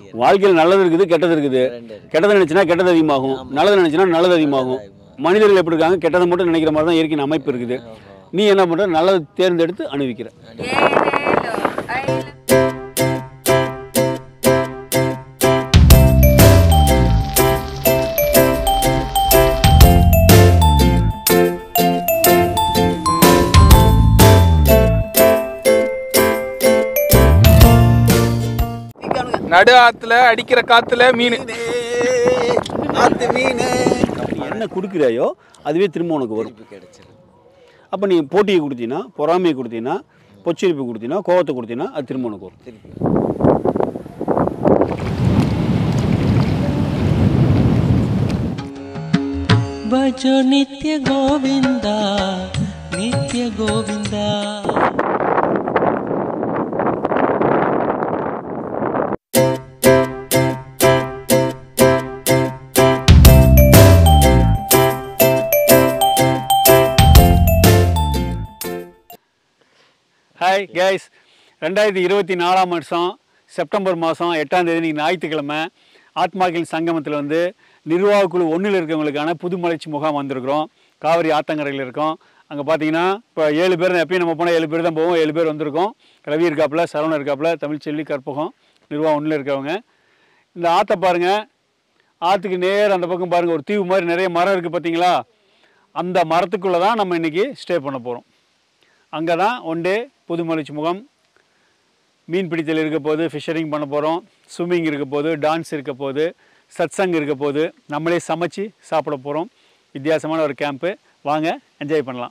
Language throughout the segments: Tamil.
வாழ்க்கையில் நல்லது இருக்குது, கெட்டது இருக்குது. கெட்டதை நினச்சினா கெட்டது அதிகமாகும், நல்லது நினச்சினா நல்லது அதிகமாகும். மனிதர்கள் எப்படி இருக்காங்க, கெட்டதை மட்டும் நினைக்கிற மாதிரி தான் இயற்கையின் அமைப்பு இருக்குது. நீ என்ன பண்ணுற, நல்லதை தேர்ந்தெடுத்து அனுபவிக்கிற. நடு ஆத்துல அடிக்கிற காத்துல மீன் என்ன கொடுக்குறாயோ அதுவே திரும்ப உனக்கு வரும். அப்போ நீ போட்டியை கொடுத்தீங்கன்னா, பொறாமையை கொடுத்தீங்கன்னா, பொச்சரிப்பு கொடுத்தீங்கன்னா, கோவத்தை கொடுத்தீங்கன்னா அது திரும்ப உனக்கு வரும். பஜோ நித்ய கோவிந்தா நித்ய கோவிந்தா. ஹாய் கைஸ், 2024ஆம் வருஷம் செப்டம்பர் மாதம் 8ஆம் தேதி ஞாயிற்றுக்கிழமை ஆத்மாக்களின் சங்கமத்தில் வந்து நிர்வாகக்குழு 1 இருக்கிறவங்களுக்கான புதுமலர்ச்சி முகாம் வந்திருக்கிறோம். காவிரி ஆத்தங்கரையில் இருக்கோம். அங்கே பார்த்தீங்கன்னா இப்போ 7 பேர் தான், எப்பயும் நம்ம போனால் 7 பேர் தான் போவோம். 7 பேர் வந்திருக்கோம். ரவி இருக்காப்புல, சரவணன் இருக்காப்புல, தமிழ்ச்செல்வி, கற்பகம், நிர்வாகம் 1 இருக்கிறவங்க. இந்த ஆற்றை பாருங்கள், ஆற்றுக்கு நேர் அந்த பக்கம் பாருங்கள், ஒரு தீவு மாதிரி நிறைய மரம் இருக்குது பார்த்தீங்களா? அந்த மரத்துக்குள்ளே தான் நம்ம இன்றைக்கி ஸ்டே பண்ண போகிறோம். அங்கே தான் 1 டே புதுமலர்ச்சி முகாம். மீன் பிடித்தல் இருக்க போது, ஃபிஷரிங் பண்ண போகிறோம், ஸ்விம்மிங் இருக்க போது, டான்ஸ் இருக்க போது, சத்சங் இருக்க போது, நம்மளே சமைச்சு சாப்பிட போகிறோம். வித்தியாசமான ஒரு கேம்ப்பு. வாங்க என்ஜாய் பண்ணலாம்.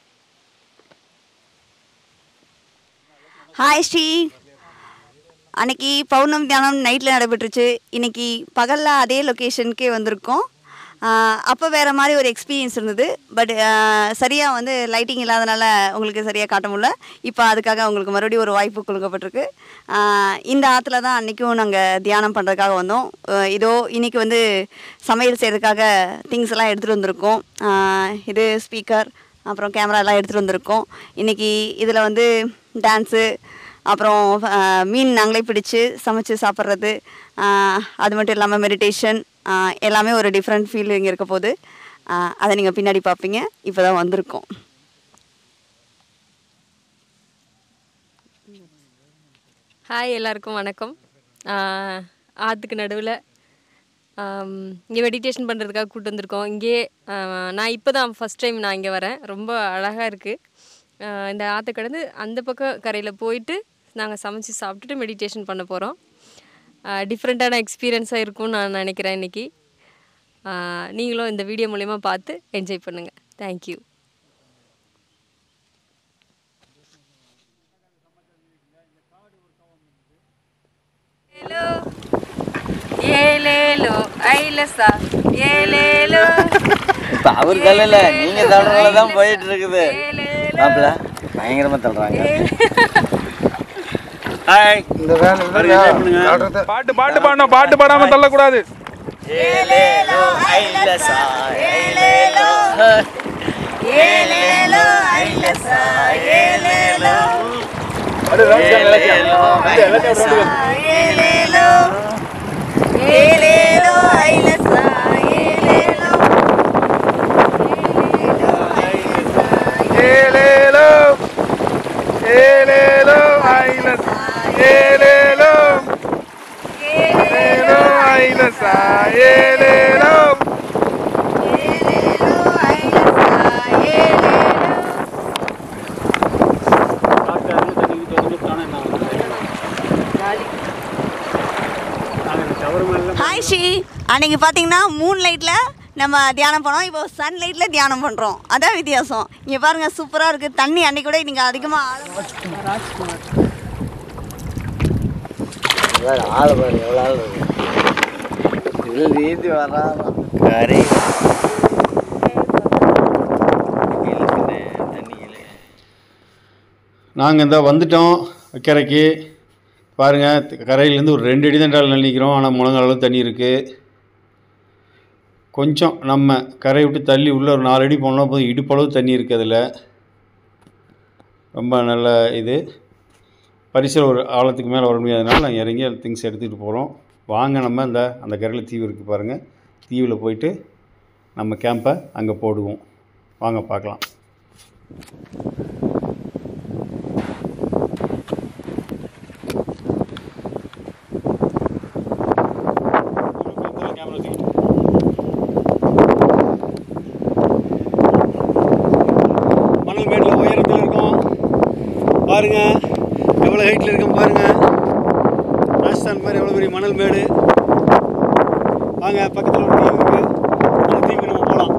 ஹாய் ஸ்ரீ, அன்னைக்கு பௌர்ணமி தியானம் நைட்டில் நடைபெற்றுச்சு. இன்றைக்கி பகலில் அதே லொக்கேஷனுக்கே வந்திருக்கோம். அப்போ வேறு மாதிரி ஒரு எக்ஸ்பீரியன்ஸ் இருந்தது. பட் சரியாக வந்து லைட்டிங் இல்லாதனால உங்களுக்கு சரியாக காட்ட முடியல. இப்போ அதுக்காக உங்களுக்கு மறுபடியும் ஒரு வாய்ப்பு கொடுக்கப்பட்டிருக்கு. இந்த ஆற்றுல தான் அன்றைக்கும் நாங்கள் தியானம் பண்ணுறதுக்காக வந்தோம். இதோ இன்றைக்கி வந்து சமையல் செய்கிறதுக்காக திங்ஸ் எல்லாம் எடுத்துகிட்டு வந்திருக்கோம். இது ஸ்பீக்கர், அப்புறம் கேமரா எல்லாம் எடுத்துகிட்டு வந்திருக்கோம். இன்றைக்கி இதில் வந்து டான்ஸு, அப்புறம் மீன் நாங்களே பிடிச்சி சமைச்சு சாப்பிட்றது, அது மட்டும் இல்லாமல் மெடிடேஷன், எல்லாமே ஒரு டிஃப்ரெண்ட் ஃபீலிங் இருக்க போது. அதை நீங்கள் பின்னாடி பார்ப்பீங்க. இப்போ தான் வந்திருக்கோம். ஹாய், எல்லாருக்கும் வணக்கம். ஆற்றுக்கு நடுவில் இங்கே மெடிடேஷன் பண்ணுறதுக்காக கூப்பிட்டு வந்திருக்கோம். இங்கே நான் இப்போ தான் ஃபஸ்ட் டைம் நான் இங்கே வரேன். ரொம்ப அழகாக இருக்குது. இந்த ஆற்றை கடந்து அந்த பக்கம் கரையில் போயிட்டு நாங்கள் சமைச்சு சாப்பிட்டுட்டு மெடிடேஷன் பண்ண போகிறோம். டிஃப்ரெண்ட்டான எக்ஸ்பீரியன்ஸாக இருக்கும்னு நான் நினைக்கிறேன் இன்றைக்கி. நீங்களும் இந்த வீடியோ மூலயமா பார்த்து என்ஜாய் பண்ணுங்கள். தேங்க்யூ. ஏலேலோ ஐலசா ஏலேலோ. இப்போ அவர் கல்லில் நீங்கள் தள்ளுறதுல தான் போயிட்டு இருக்குது. மாப்பிள்ள பயங்கரமாக தள்ளுறாங்க. ஹாய், இந்த பாட்டு பாட்டு பாடணும், பாட்டு பாடாமல் தள்ளக்கூடாது. ஏலேலோ ஐலசா ஏலேலோ ஏலேலோ ஐலசா ஏலேலோ ஏலேலோ ஐலசா ஏலேலோ ஏலேலோ ஐலசா ஏலேலோ ஏலேலோ ஏலேலோ ஐலசா ஏலேலோ ஏலேலோ ஐலசா ஏலேலோ. ஹாய் ஸ்ரீ, அன்றைக்கி பார்த்தீங்கன்னா மூன் லைட்டில் நம்ம தியானம் பண்ணோம். இப்போ சன் லைட்டில் தியானம் பண்ணுறோம். அதான் வித்தியாசம். இங்கே பாருங்கள், சூப்பராக இருக்குது தண்ணி. அன்றைக்கி கூட நீங்கள் அதிகமாக ஆள் பாரு எவ்வளோ ஆள் இருக்கு. இதில் நீந்தி வராதான் கரை நாங்கள் இந்த வந்துட்டோம் அக்கறைக்கு. பாருங்கள், கரையிலேருந்து ஒரு 2 அடி தான் நிற்கிறோம். ஆனால் முழங்கால் அளவு தண்ணி இருக்குது. கொஞ்சம் நம்ம கரையை விட்டு தள்ளி உள்ளே ஒரு 4 அடி போனோம் போதும், இடுப்பளவு தண்ணி இருக்குது. அதில் ரொம்ப நல்ல இது. பரிசல் ஒரு ஆழத்துக்கு மேலே வர முடியாதனால நாங்கள் இறங்கி திங்ஸ் எடுத்துகிட்டு போகிறோம். வாங்க நம்ம அந்த கரையில் தீவு இருக்குது பாருங்கள், தீவில் போயிட்டு நம்ம கேம்பை அங்கே போடுவோம். வாங்க பார்க்கலாம். மணல் மேட்டில் உயரத்தில் இருக்கோம் பாருங்கள், எவ்வளோ ஹைட்டில் இருக்கோம் பாருங்கள். ராஜஸ்தான் மாதிரி எவ்வளோ பெரிய மணல் மேடு. வாங்க பக்கத்தில் ஒரு தீவு இருக்குது, அந்த தீவுக்கு நம்ம போகலாம்.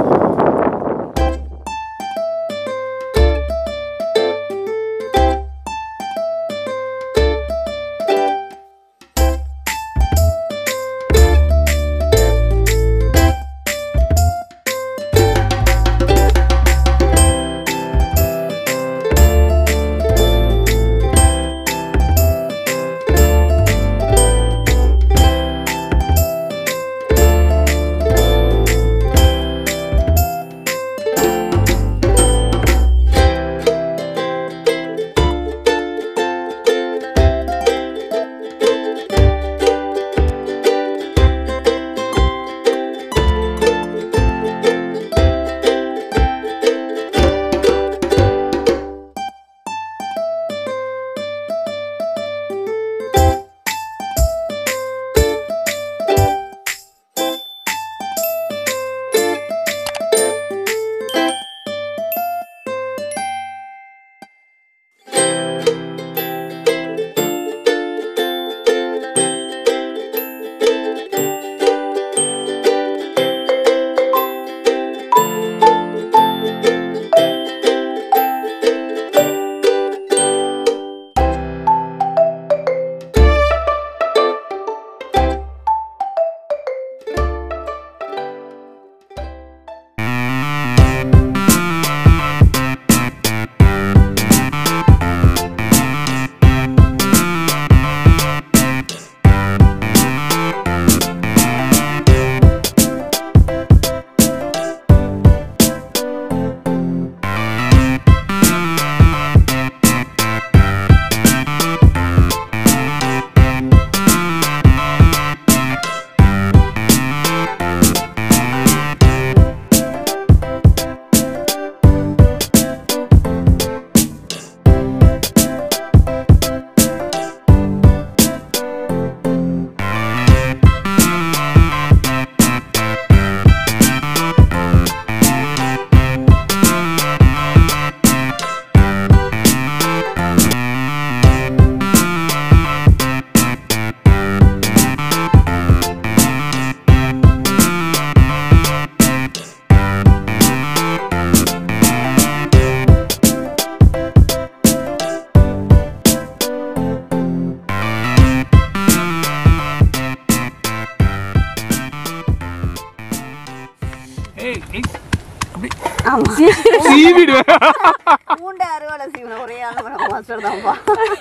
பூண்டை அறுவடை செய்யணும் ஒரே மாஸ்டர் தான்ப்பா.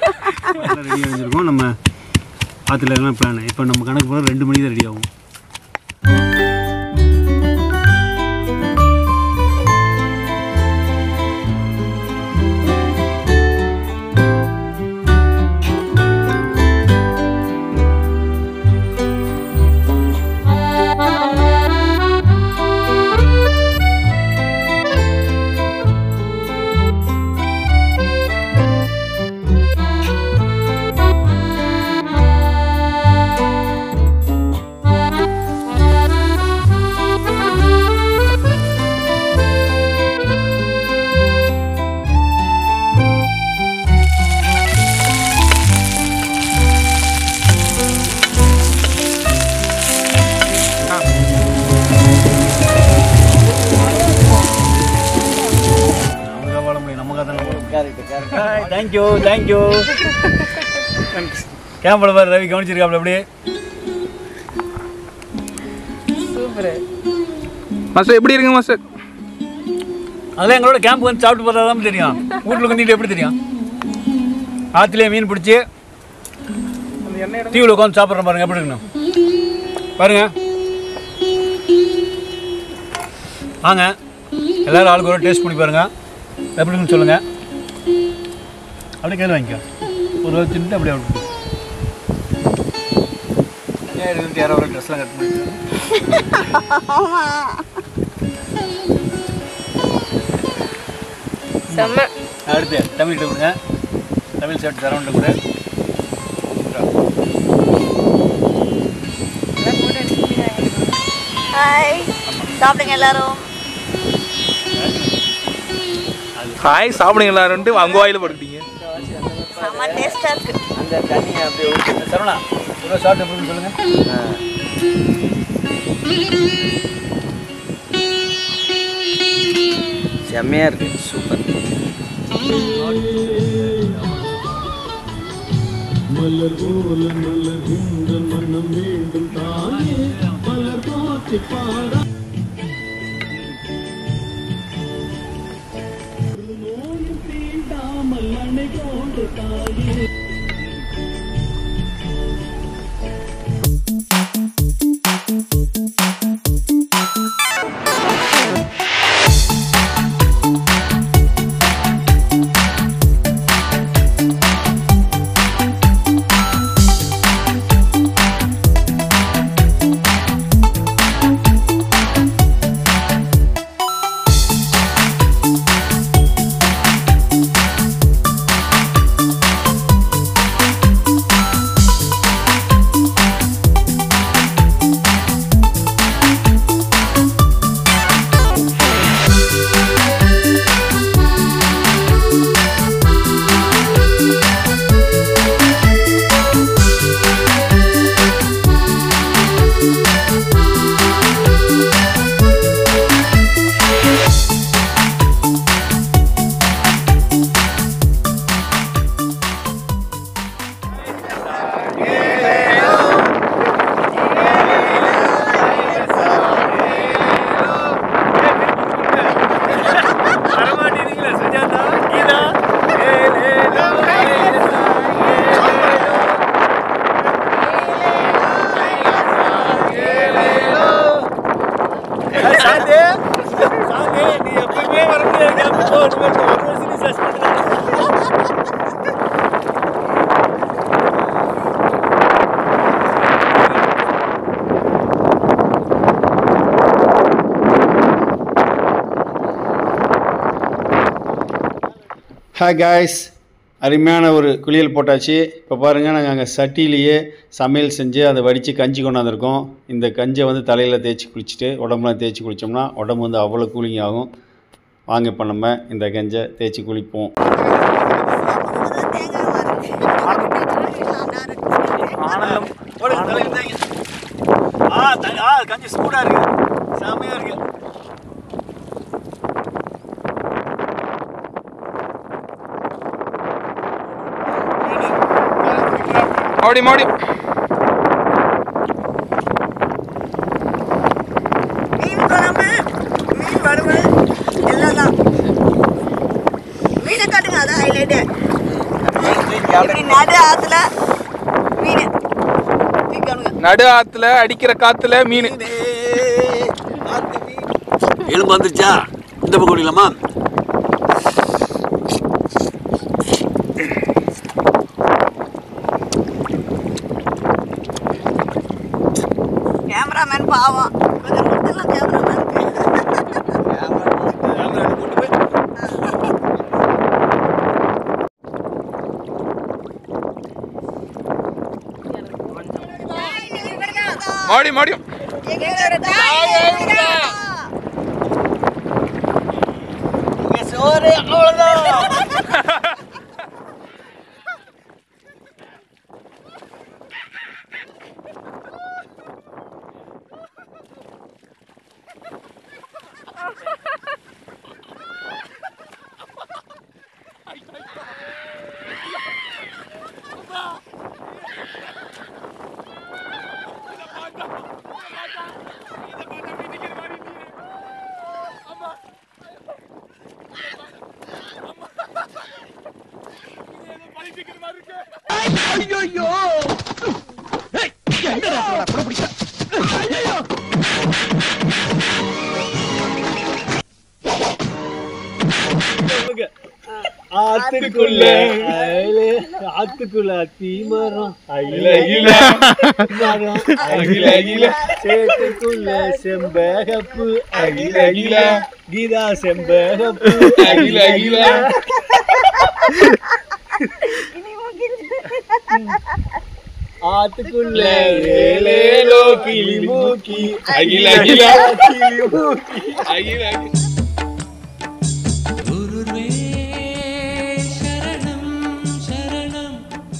ரெடி ஆகிருக்கோம் நம்ம ஆற்றுல எல்லாம் பிளான். இப்போ நம்ம கணக்கு போகிற 2 மணிக்கு தான் ரெடி ஆகும். Thank you thank you. கேம்பில் பாரு ரவி கவனிச்சிருக்காப்ல அப்படியே. Super master. எப்படி இருக்குங்க மாஸ்டர்? அதெல்லாம் எங்களோட கேம்ப் வந்து சாப்பிட்டு பார்த்தா தான் தெரியும். வீட்டில் வந்துட்டு எப்படி தெரியும்? ஆற்றுலேயே மீன் பிடிச்சி தீவில் உட்காந்து சாப்பிட்றோம் பாருங்க, எப்படி இருக்கணும் பாருங்க. வாங்க எல்லோரும் ஆளுக்கு ஒரு டேஸ்ட் பண்ணி பாருங்கள், எப்படி இருக்குன்னு சொல்லுங்கள். அப்படியே கையில் வாங்கிக்கோ, ஒரு தின்ட்டு அப்படியே ஏன் 26 ட்ரெஸ்லாம் கட் பண்ணிட்டு ஆமாம். செம்ம. அடுத்து தமிழ் கொடுங்க. தமிழ் ஷர்ட் சரௌண்ட் கூட ஹாய், சாப்பிடுங்க எல்லாரும். ஹாய் சாப்பிடுங்க எல்லாருன்ட்டு அங்கே வாயில் படுக்கிட்டீங்க. செம்ம டேஸ்டாக இருக்கு. அந்த தண்ணியை அப்படியே ஊற்றி சரவணா ஒரு ஷார்ட் எப்படின்னு சொல்லுங்கள். செம்மையாக இருக்குது. சூப்பர். ஹாய் காய்ஸ், அருமையான ஒரு குளியல் போட்டாச்சு. இப்போ பாருங்கள், நாங்கள் அங்கே சட்டிலேயே சமையல் செஞ்சு அதை வடித்து கஞ்சி கொண்டாந்துருக்கோம். இந்த கஞ்சியை வந்து தலையில் தேய்ச்சி குளிச்சுட்டு உடம்புலாம் தேய்ச்சி குளித்தோம்னா உடம்பு வந்து அவ்வளோ கூலிங் ஆகும். வாங்க இப்போ நம்ம இந்த கஞ்சை தேய்ச்சி குளிப்போம். கஞ்சி சூடாக இருக்குது, செமையாக இருக்குது. மறுபடி மறுபடி மீன் குழம்பு, மீன் வறுவல் எல்லாம் தான். மீனை காட்டுங்க, அதான் ஹைலைட்டு. இப்படி நடு ஆற்றுல மீன் நடு ஆற்றுல அடிக்கிற காற்றுல மீன். எலும்பு வந்துருச்சா? இந்த பக்கம் ஓடிக்கலாமா? கேமராமேன் பாவம், கொஞ்சம் கொடுத்துடலாம் கேமராமேனுக்கு. மறுபடி மறுபடியும் சோறு அவ்வளோதான். ஆத்துக்குள்ள ஆத்துக்குள்ள அத்தி மரம் அகில அகில மரம் அகில அகில சேத்துக்குள்ள செம்பகப்பு அகில அகில கீதா செம்பகப்பு அகில அகில ஆத்துக்குள்ள ஏலேலோ கிளிமூக்கி அகில அகில கிளிமூக்கி அகில அகில குருவே சரணம் சரணம்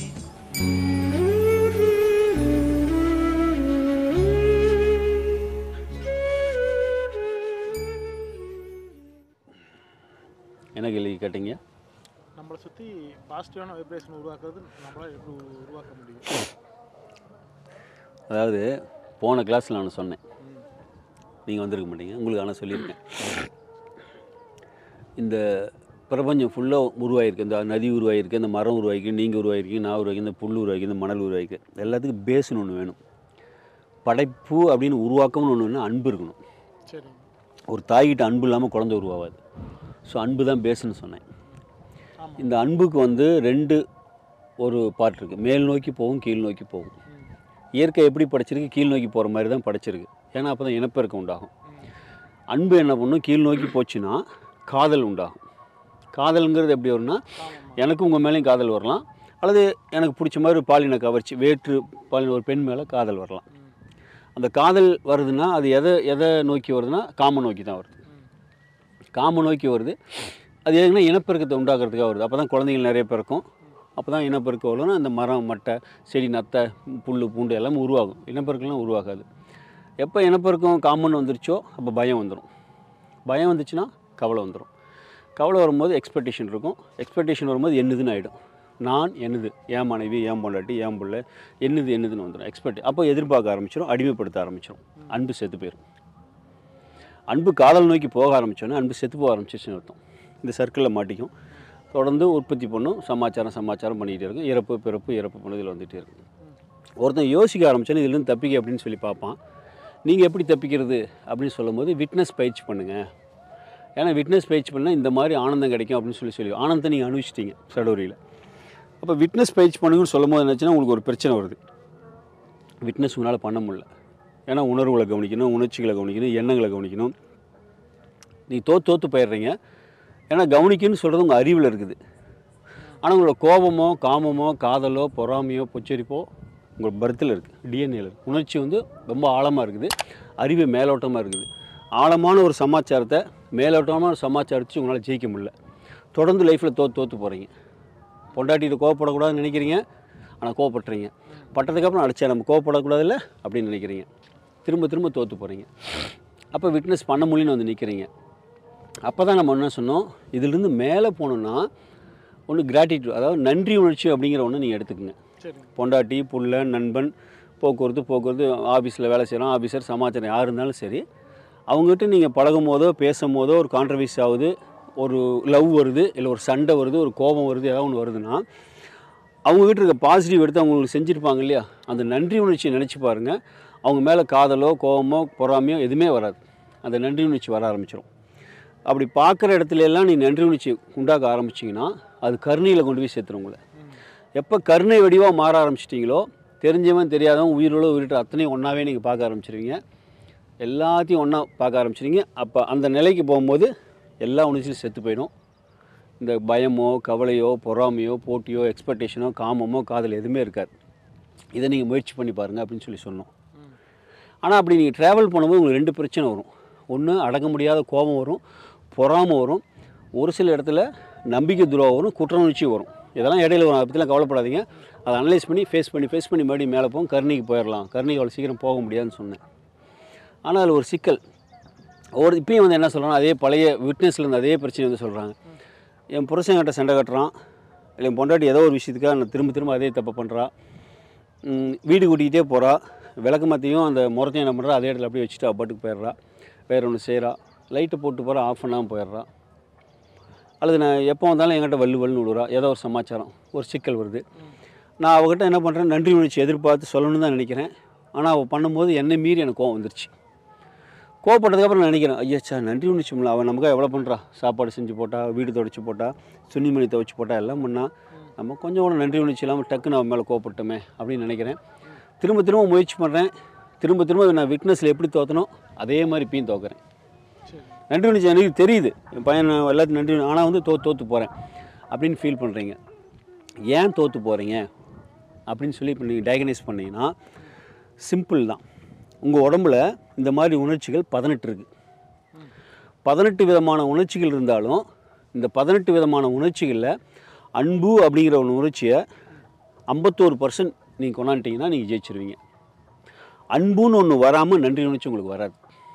என்ன கேள்வி கேட்டீங்க? நம்மளை சுற்றி பாசிட்டிவான வைப்ரேஷன் உருவாக்குறது நம்மளால் எப்படி உருவாக்க முடியும்? அதாவது போன கிளாஸில் நான் சொன்னேன், நீங்கள் வந்திருக்க மாட்டீங்க, உங்களுக்கு ஆனால் சொல்லியிருக்கேன். இந்த பிரபஞ்சம் ஃபுல்லாக உருவாகிருக்கு, இந்த நதி உருவாகிருக்கு, இந்த மரம் உருவாகிருக்கு, நீங்கள் உருவாகிருக்கு, நான் உருவாக்கி, இந்த புல் உருவாக்கி, இந்த மணல் உருவாகிருக்கு. எல்லாத்துக்கும் பேஸ்னு ஒன்று வேணும். படைப்பு அப்படின்னு உருவாக்கம்னு ஒன்று வேணும், அன்பு இருக்கணும். சரி. ஒரு தாய்கிட்ட அன்பு இல்லாமல் குழந்தை உருவாகாது. ஸோ அன்பு தான் பேஸ்ன்னு சொன்னேன். இந்த அன்புக்கு வந்து ரெண்டு ஒரு பார்ட் இருக்குது, மேல் நோக்கி போகும், கீழ் நோக்கி போகும். இயற்கை எப்படி படைச்சிருக்கு, கீழ் நோக்கி போகிற மாதிரி தான் படைச்சிருக்கு. ஏன்னா அப்போ தான் இனப்பெருக்கம் உண்டாகும். அன்பு என்ன பண்ணும், கீழ் நோக்கி போச்சுன்னா காதல் உண்டாகும். காதல்ங்கிறது எப்படி வரும்னா, எனக்கு உங்கள் மேலேயும் காதல் வரலாம், அல்லது எனக்கு பிடிச்ச மாதிரி ஒரு பாலின கவர்ச்சி, வேற்று பாலின ஒரு பெண் மேலே காதல் வரலாம். அந்த காதல் வருதுன்னா அது எதை நோக்கி வருதுன்னா காம நோக்கி தான் வருது. காம நோக்கி வருது. அது எதுக்குன்னா இனப்பெருக்கத்தை உண்டாக்குறதுக்காக வருது. அப்போ தான் குழந்தைகள் நிறைய பிறக்கும். அப்போ தான் இனப்பெருக்கம் வரும்னா அந்த மரம், மட்டை, செடி, நத்தை, புல், பூண்டு எல்லாமே உருவாகும். இனப்பெருக்கம்லாம் உருவாகாது. எப்போ இனப்பெருக்கம் காமன் வந்துருச்சோ அப்போ பயம் வந்துடும். பயம் வந்துச்சுன்னா கவலை வந்துடும். கவலை வரும்போது எக்ஸ்பெக்டேஷன் இருக்கும். எக்ஸ்பெக்டேஷன் வரும்போது என்னதுன்னு ஆகிடும். நான் என்னது, என் மனைவி, என் பொண்டாட்டி, என் பிள்ளை, என்னதுன்னு வந்துடும். அப்போ எதிர்பார்க்க ஆரம்பிச்சிடும், அடிமைப்படுத்த ஆரம்பிச்சிடும். அன்பு செத்து போயிடும். அன்பு காதல் நோக்கி போக ஆரம்பித்தோன்னே அன்பு செத்து போக ஆரம்பிச்சிச்சுன்னு அர்த்தம். இந்த சர்க்கிளில் மாட்டிக்கும். தொடர்ந்து உற்பத்தி பண்ணும், சமாச்சாரம் பண்ணிக்கிட்டே இருக்கும். இறப்பு பிறப்பு பண்ணதில் வந்துகிட்டே இருக்கும். ஒருத்தன் யோசிக்க ஆரம்பித்தோன்னே இதுலேருந்து தப்பிக்க அப்படின்னு சொல்லி பார்ப்பான். நீங்கள் எப்படி தப்பிக்கிறது அப்படின்னு சொல்லும்போது விட்னஸ் பயிற்சி பண்ணுங்கள். ஏன்னா விட்னஸ் பயிற்சி பண்ணால் இந்த மாதிரி ஆனந்தம் கிடைக்கும் அப்படின்னு சொல்லி ஆனந்தத்தை நீங்கள் அனுபவிச்சிட்டிங்க சடோரியில். அப்போ விட்னஸ் பயிற்சி பண்ணுங்கன்னு சொல்லும் போது என்னாச்சுன்னா உங்களுக்கு ஒரு பிரச்சனை வருது. விட்னஸ் உங்களால் பண்ண முடியல. ஏன்னா உணர்வுகளை கவனிக்கணும், உணர்ச்சிகளை கவனிக்கணும், எண்ணங்களை கவனிக்கணும். நீ தோற்று போயிடுறீங்க. ஏன்னா கவனிக்கணும்னு சொல்கிறது உங்கள் அறிவில் இருக்குது. ஆனால் உங்களோட கோபமோ, காமமோ, காதலோ, பொறாமையோ, பொச்சரிப்போ உங்கள் பர்த்தில் இருக்குது, டிஎன்ஏல இருக்குது. உணர்ச்சி வந்து ரொம்ப ஆழமாக இருக்குது, அறிவு மேலோட்டமாக இருக்குது. ஆழமான ஒரு சமாச்சாரத்தை மேலோட்டமான ஒரு சமாச்சாரத்தை உங்களால் ஜெயிக்க முடியல. தொடர்ந்து லைஃப்பில் தோற்று போகிறீங்க. பொண்டாட்டிகிட்ட கோவப்படக்கூடாதுன்னு நினைக்கிறீங்க, ஆனால் கோவப்படுறீங்க. பட்டதுக்கப்புறம் அடிச்சா நம்ம கோவப்படக்கூடாதுல்ல அப்படின்னு நினைக்கிறீங்க. திரும்ப தோற்று போகிறீங்க. அப்போ விட்னஸ் பண்ண முடியும்னு வந்து நிற்கிறீங்க. அப்போ தான் நம்ம என்ன சொன்னோம், இதிலிருந்து மேலே போகணுன்னா ஒன்று கிராட்டிடியூட், அதாவது நன்றி உணர்ச்சி அப்படிங்கிற ஒன்று நீங்கள் எடுத்துக்கோங்க. பொண்டாட்டி, புள்ள, நண்பன், போக்குவரத்து, ஆஃபீஸில் வேலை செய்கிறோம், ஆஃபீஸர், சமாச்சாரம் யார் இருந்தாலும் சரி, அவங்ககிட்ட நீங்கள் பழகும் போதோ பேசும் போதோ ஒரு கான்ட்ரவர்சி ஆகுது, ஒரு லவ் வருது, இல்லை ஒரு சண்டை வருது, ஒரு கோபம் வருது, ஏதாவது ஒன்று வருதுன்னா அவங்ககிட்ட இருக்க பாசிட்டிவ் எடுத்து அவங்களுக்கு செஞ்சுருப்பாங்க இல்லையா, அந்த நன்றி உணர்ச்சியை நினச்சி பாருங்கள். அவங்க மேலே காதலோ, கோபமோ, பொறாமையோ எதுவுமே வராது. அந்த நன்றி உணர்ச்சி வர ஆரம்பிச்சிடும். அப்படி பார்க்குற இடத்துல எல்லாம் நீ நன்றி உணர்ச்சி உண்டாக்க ஆரம்பிச்சிங்கன்னா அது கருணையில் கொண்டு போய் சேர்த்துரும் உங்களை. எப்போ கருணை வடிவாக மாற ஆரம்பிச்சிட்டிங்களோ, தெரிஞ்சவன் தெரியாதவன், உயிரோட உயிரிட்ட அத்தனையும் ஒன்றாவே நீங்கள் பார்க்க ஆரம்பிச்சிருவீங்க. எல்லாத்தையும் ஒன்றா பார்க்க ஆரம்பிச்சிருவீங்க. அப்போ அந்த நிலைக்கு போகும்போது எல்லா உணர்ச்சியும் செத்து போயிடும். இந்த பயமோ, கவலையோ, பொறாமையோ, போட்டியோ, எக்ஸ்பெக்டேஷனோ, காமமோ, காதல் எதுவுமே இருக்காது. இதை நீங்கள் முயற்சி பண்ணி பாருங்கள் அப்படின்னு சொன்னோம். ஆனால் அப்படி நீங்கள் ட்ராவல் பண்ணும்போது உங்களுக்கு ரெண்டு பிரச்சனை வரும். ஒன்று அடக்க முடியாத கோபம் வரும், பொறாமை வரும், ஒரு சில இடத்துல நம்பிக்கை துரோகம் வரும், குற்ற உணர்ச்சி வரும். இதெல்லாம் இடையில வரும். அதை பற்றிலாம் கவலைப்படாதீங்க. அதை அனலைஸ் பண்ணி ஃபேஸ் பண்ணி மறுபடியும் மேலே போகும். கருணைக்கு போயிடலாம். கருணைக்கு அவ்வளோ சீக்கிரம் போக முடியாதுன்னு சொன்னேன். ஆனால் அதில் ஒரு சிக்கல். இப்பயும் வந்து என்ன சொல்கிறாங்க, அதே பழைய விட்னஸ்லேருந்து அதே பிரச்சனை வந்து சொல்கிறாங்க. என் புருஷன்கிட்ட சண்டை கட்டுறான், இல்லை என் பொண்டாட்டி ஏதோ ஒரு விஷயத்துக்காக நான் திரும்ப அதே தப்பு பண்ணுறா, வீடு கூட்டிக்கிட்டே போகிறா, விளக்கு மாற்றியும் அந்த முறத்தையும் என்ன பண்ணுறா அதே இடத்துல அப்படியே வச்சுட்டு அப்பாட்டுக்கு போயிடுறா, வேறு ஒன்று செய்கிறா, லைட்டு போட்டு போகிறா, ஆஃப் பண்ணாமல் போயிடுறா, அல்லது நான் எப்போ வந்தாலும் என்கிட்ட வல்லுன்னு விடுறா, ஏதோ ஒரு சமாச்சாரம், ஒரு சிக்கல் வருது. நான் அவகிட்ட என்ன பண்ணுறேன், நன்றி உணர்ச்சி எதிர்பார்த்து சொல்லணும்னு தான் நினைக்கிறேன். ஆனால் அவள் பண்ணும்போது என்னை மீறி எனக்கு கோவம் வந்துருச்சு. கோவப்பட்டதுக்கப்புறம் நான் நினைக்கிறேன், ஐயாச்சா நன்றி உணர்ச்சி முடியல, அவன் நமக்காக எவ்வளோ பண்ணுறா, சாப்பாடு செஞ்சு போட்டா, வீடு துடைச்சி போட்டா, துணிமணி துவைச்சி போட்டா, எல்லாம் பண்ணா, நம்ம கொஞ்சம் கூட நன்றி உணர்ச்சி இல்லாமல் டக்குன்னு அவன் மேலே கோவப்பட்டோமே அப்படின்னு நினைக்கிறேன். திரும்ப திரும்ப முயற்சி பண்ணுறேன். திரும்ப திரும்ப நான் விட்னஸில் எப்படி தோற்றனோ அதே மாதிரி இப்பயும் தோக்குறேன். நன்றி உணர்ச்சி எனக்கு தெரியுது, என் பையன் எல்லாத்தையும் நன்றி, ஆனால் வந்து தோற்று போகிறேன் அப்படின்னு ஃபீல் பண்ணுறீங்க. ஏன் தோற்று போகிறீங்க அப்படின்னு சொல்லி இப்போ நீங்கள் டயக்னைஸ் பண்ணிங்கன்னா சிம்பிள் தான். உங்கள் உடம்புல இந்த மாதிரி உணர்ச்சிகள் 18 இருக்குது. 18 விதமான உணர்ச்சிகள் இருந்தாலும் இந்த 18 விதமான உணர்ச்சிகளில் அன்பு அப்படிங்கிற ஒரு உணர்ச்சியை 51% நீங்கள் கொண்டாண்டிங்கன்னா நீங்கள் ஜெயிச்சிருவீங்க. அன்புன்னு ஒன்று வராமல் நன்றி உணர்ச்சி உங்களுக்கு வராது.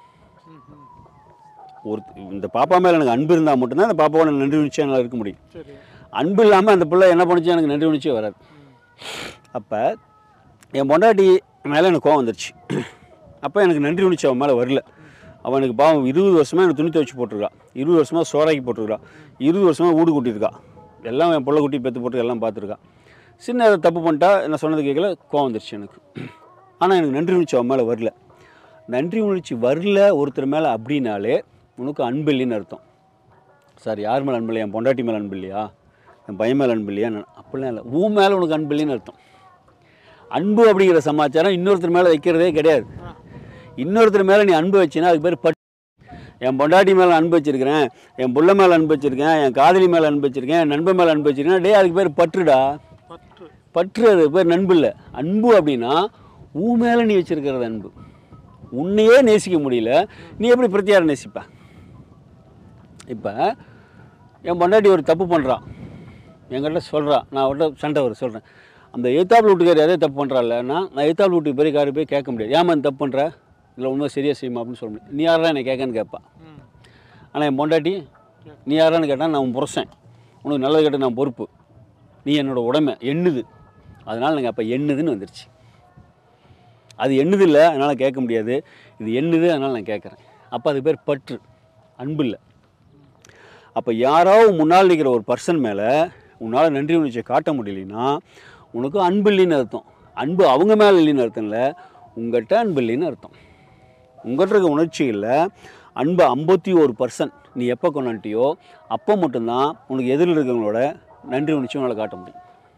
இந்த பாப்பா மேலே எனக்கு அன்பு இருந்தால் மட்டும்தான் அந்த பாப்பாவோட நன்றி உணர்ச்சியாக என்னால் இருக்க முடியும். அன்பு இல்லாமல் அந்த பிள்ளை என்ன பண்ணிச்சு எனக்கு நன்றி உணர்ச்சியே வராது. அப்போ என் பொண்டாட்டி மேலே எனக்கு கோவம் வந்துருச்சு. அப்போ எனக்கு நன்றி உணர்ச்சி அவன் மேலே வரல. அவன் எனக்கு பாவம் 20 வருஷமாக எனக்கு துணி துவைச்சி போட்டிருக்கா, 20 வருஷமாக சோறாக்கி போட்டிருக்கா, 20 வருஷமாக வீடு கூட்டியிருக்கா, எல்லாம் என் பிள்ளை குட்டி பெற்று போட்டு எல்லாம் பார்த்துருக்கா. சின்ன தப்பு பண்ணிட்டா என்ன சொன்னது கேட்கல, கோவம் வந்துருச்சு எனக்கு. ஆனால் எனக்கு நன்றி உணர்ச்சி அவன் மேலே வரல. நன்றி உணர்ச்சி வரல ஒருத்தர் மேலே அப்படின்னாலே உனக்கு அன்பு இல்லைன்னு அர்த்தம். சார் யார் மேலே அன்பு இல்லையா? என் பொண்டாட்டி மேலே அன்பு இல்லையா, என் பையன் மேலே அன்பு இல்லையா? அப்படிலாம் இல்லை, உன் மேலே உனக்கு அன்பு இல்லைன்னு அர்த்தம். அன்பு அப்படிங்கிற சமாச்சாரம் இன்னொருத்தர் மேலே வைக்கிறதே கிடையாது. இன்னொருத்தர் மேலே நீ அன்பு வச்சின்னா அதுக்கு பேர் பற்று. என் பொண்டாட்டி மேலே அன்பு வச்சிருக்கிறேன், என் புள்ள மேலே அன்பு வச்சிருக்கேன், என் காதலி மேலே அன்பு வச்சிருக்கேன், என் நண்பன் மேலே அன்பு வச்சிருக்கேன், டே அதுக்கு பேர் பற்றுடா. பற்று அது பேர் நண்பு இல்லை. அன்பு அப்படின்னா உன் மேலே நீ வச்சிருக்கிறது அன்பு. உன்னையே நேசிக்க முடியல, நீ எப்படி பிரத்தியாரை நேசிப்ப? இப்போ என் பொண்டாட்டி ஒரு தப்பு பண்ணுறான், என்கிட்ட சொல்கிறான், நான் அவர்கிட்ட சண்டை வர சொல்கிறேன், அந்த எய்த்தாப்பில் வீட்டுக்கார் அதே தப்பு பண்ணுறாள்னா நான் எய்த்தாப்பில் வீட்டுக்கு பெரிய காரு போய் கேட்க முடியாது. ஏமா இந்த தப்பு பண்ணுற, இல்லை உண்மை சரியாக செய்யுமா அப்படின்னு சொல்ல முடியும். நீ யாரா என்னை கேட்கன்னு கேட்பான். ஆனால் என் பொண்டாட்டி நீ யாரான்னு கேட்டால் நான் புருஷன், உனக்கு நல்லது கேட்ட நான் பொறுப்பு, நீ என்னோடய உடமை எண்ணுது, அதனால் நாங்கள் அப்போ எண்ணுதுன்னு வந்துருச்சு. அது எண்ணுது இல்லை அதனால் கேட்க முடியாது, இது எண்ணுது அதனால் நான் கேட்குறேன். அப்போ அது பேர் பற்று, அன்பு இல்லை. அப்போ யாராவது முன்னால் நிற்கிற ஒரு பர்சன் மேலே உன்னால் நன்றி உணர்ச்சியை காட்ட முடியலன்னா உனக்கு அன்பு இல்லைன்னு அர்த்தம். அன்பு அவங்க மேலே இல்லைன்னு அர்த்தம் இல்லை, உங்கள்கிட்ட அன்பு இல்லைன்னு அர்த்தம். உங்கள்கிட்ட இருக்க உணர்ச்சிகளில் அன்பு 51% நீ எப்போ கொண்டாட்டியோ அப்போ மட்டும்தான் உனக்கு எதிரில் இருக்கிறவங்களோட நன்றி உணர்ச்சி உன்னால் காட்ட முடியும்.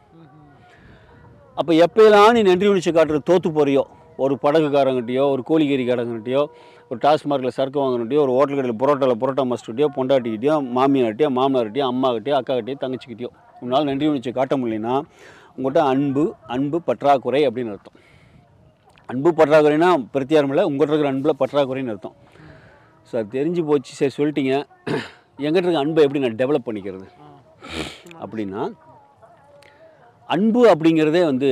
அப்போ எப்போலாம் நீ நன்றி உணர்ச்சி காட்டுறது தோற்று போறியோ, ஒரு படகுக்காரங்கிட்டையோ, ஒரு கோழிக்கறிக்காரங்கிட்டையோ, ஒரு டாஸ்மார்க்கில் சரக்கு வாங்கினிட்டையோ, ஒரு ஹோட்டல் கடையில் புரோட்டா மாஸ்டர்கிட்டையோ, பொண்டாட்டிக்கிட்டையோ, மாமியார்கிட்டையோ, மாமனார்கிட்டையோ, அம்மாக்கிட்டையோ, அக்காக்கிட்டையோ, தங்கச்சிக்கிட்டையோ உன்னால் நன்றி உணர்ச்சி காட்ட முடியலன்னா உங்கள்கிட்ட அன்பு பற்றாக்குறை அப்படின்னு அர்த்தம். அன்பு பற்றாக்குறைனா பிரத்தியாரம் இல்லை, உங்கள்கிட்ட இருக்கிற அன்பில் பற்றாக்குறைன்னு அர்த்தம். சார் தெரிஞ்சு போச்சு, சரி சொல்லிட்டீங்க, எங்கிட்ட இருக்க அன்பை எப்படி நான் டெவலப் பண்ணிக்கிறது அப்படின்னா, அன்பு அப்படிங்கிறதே வந்து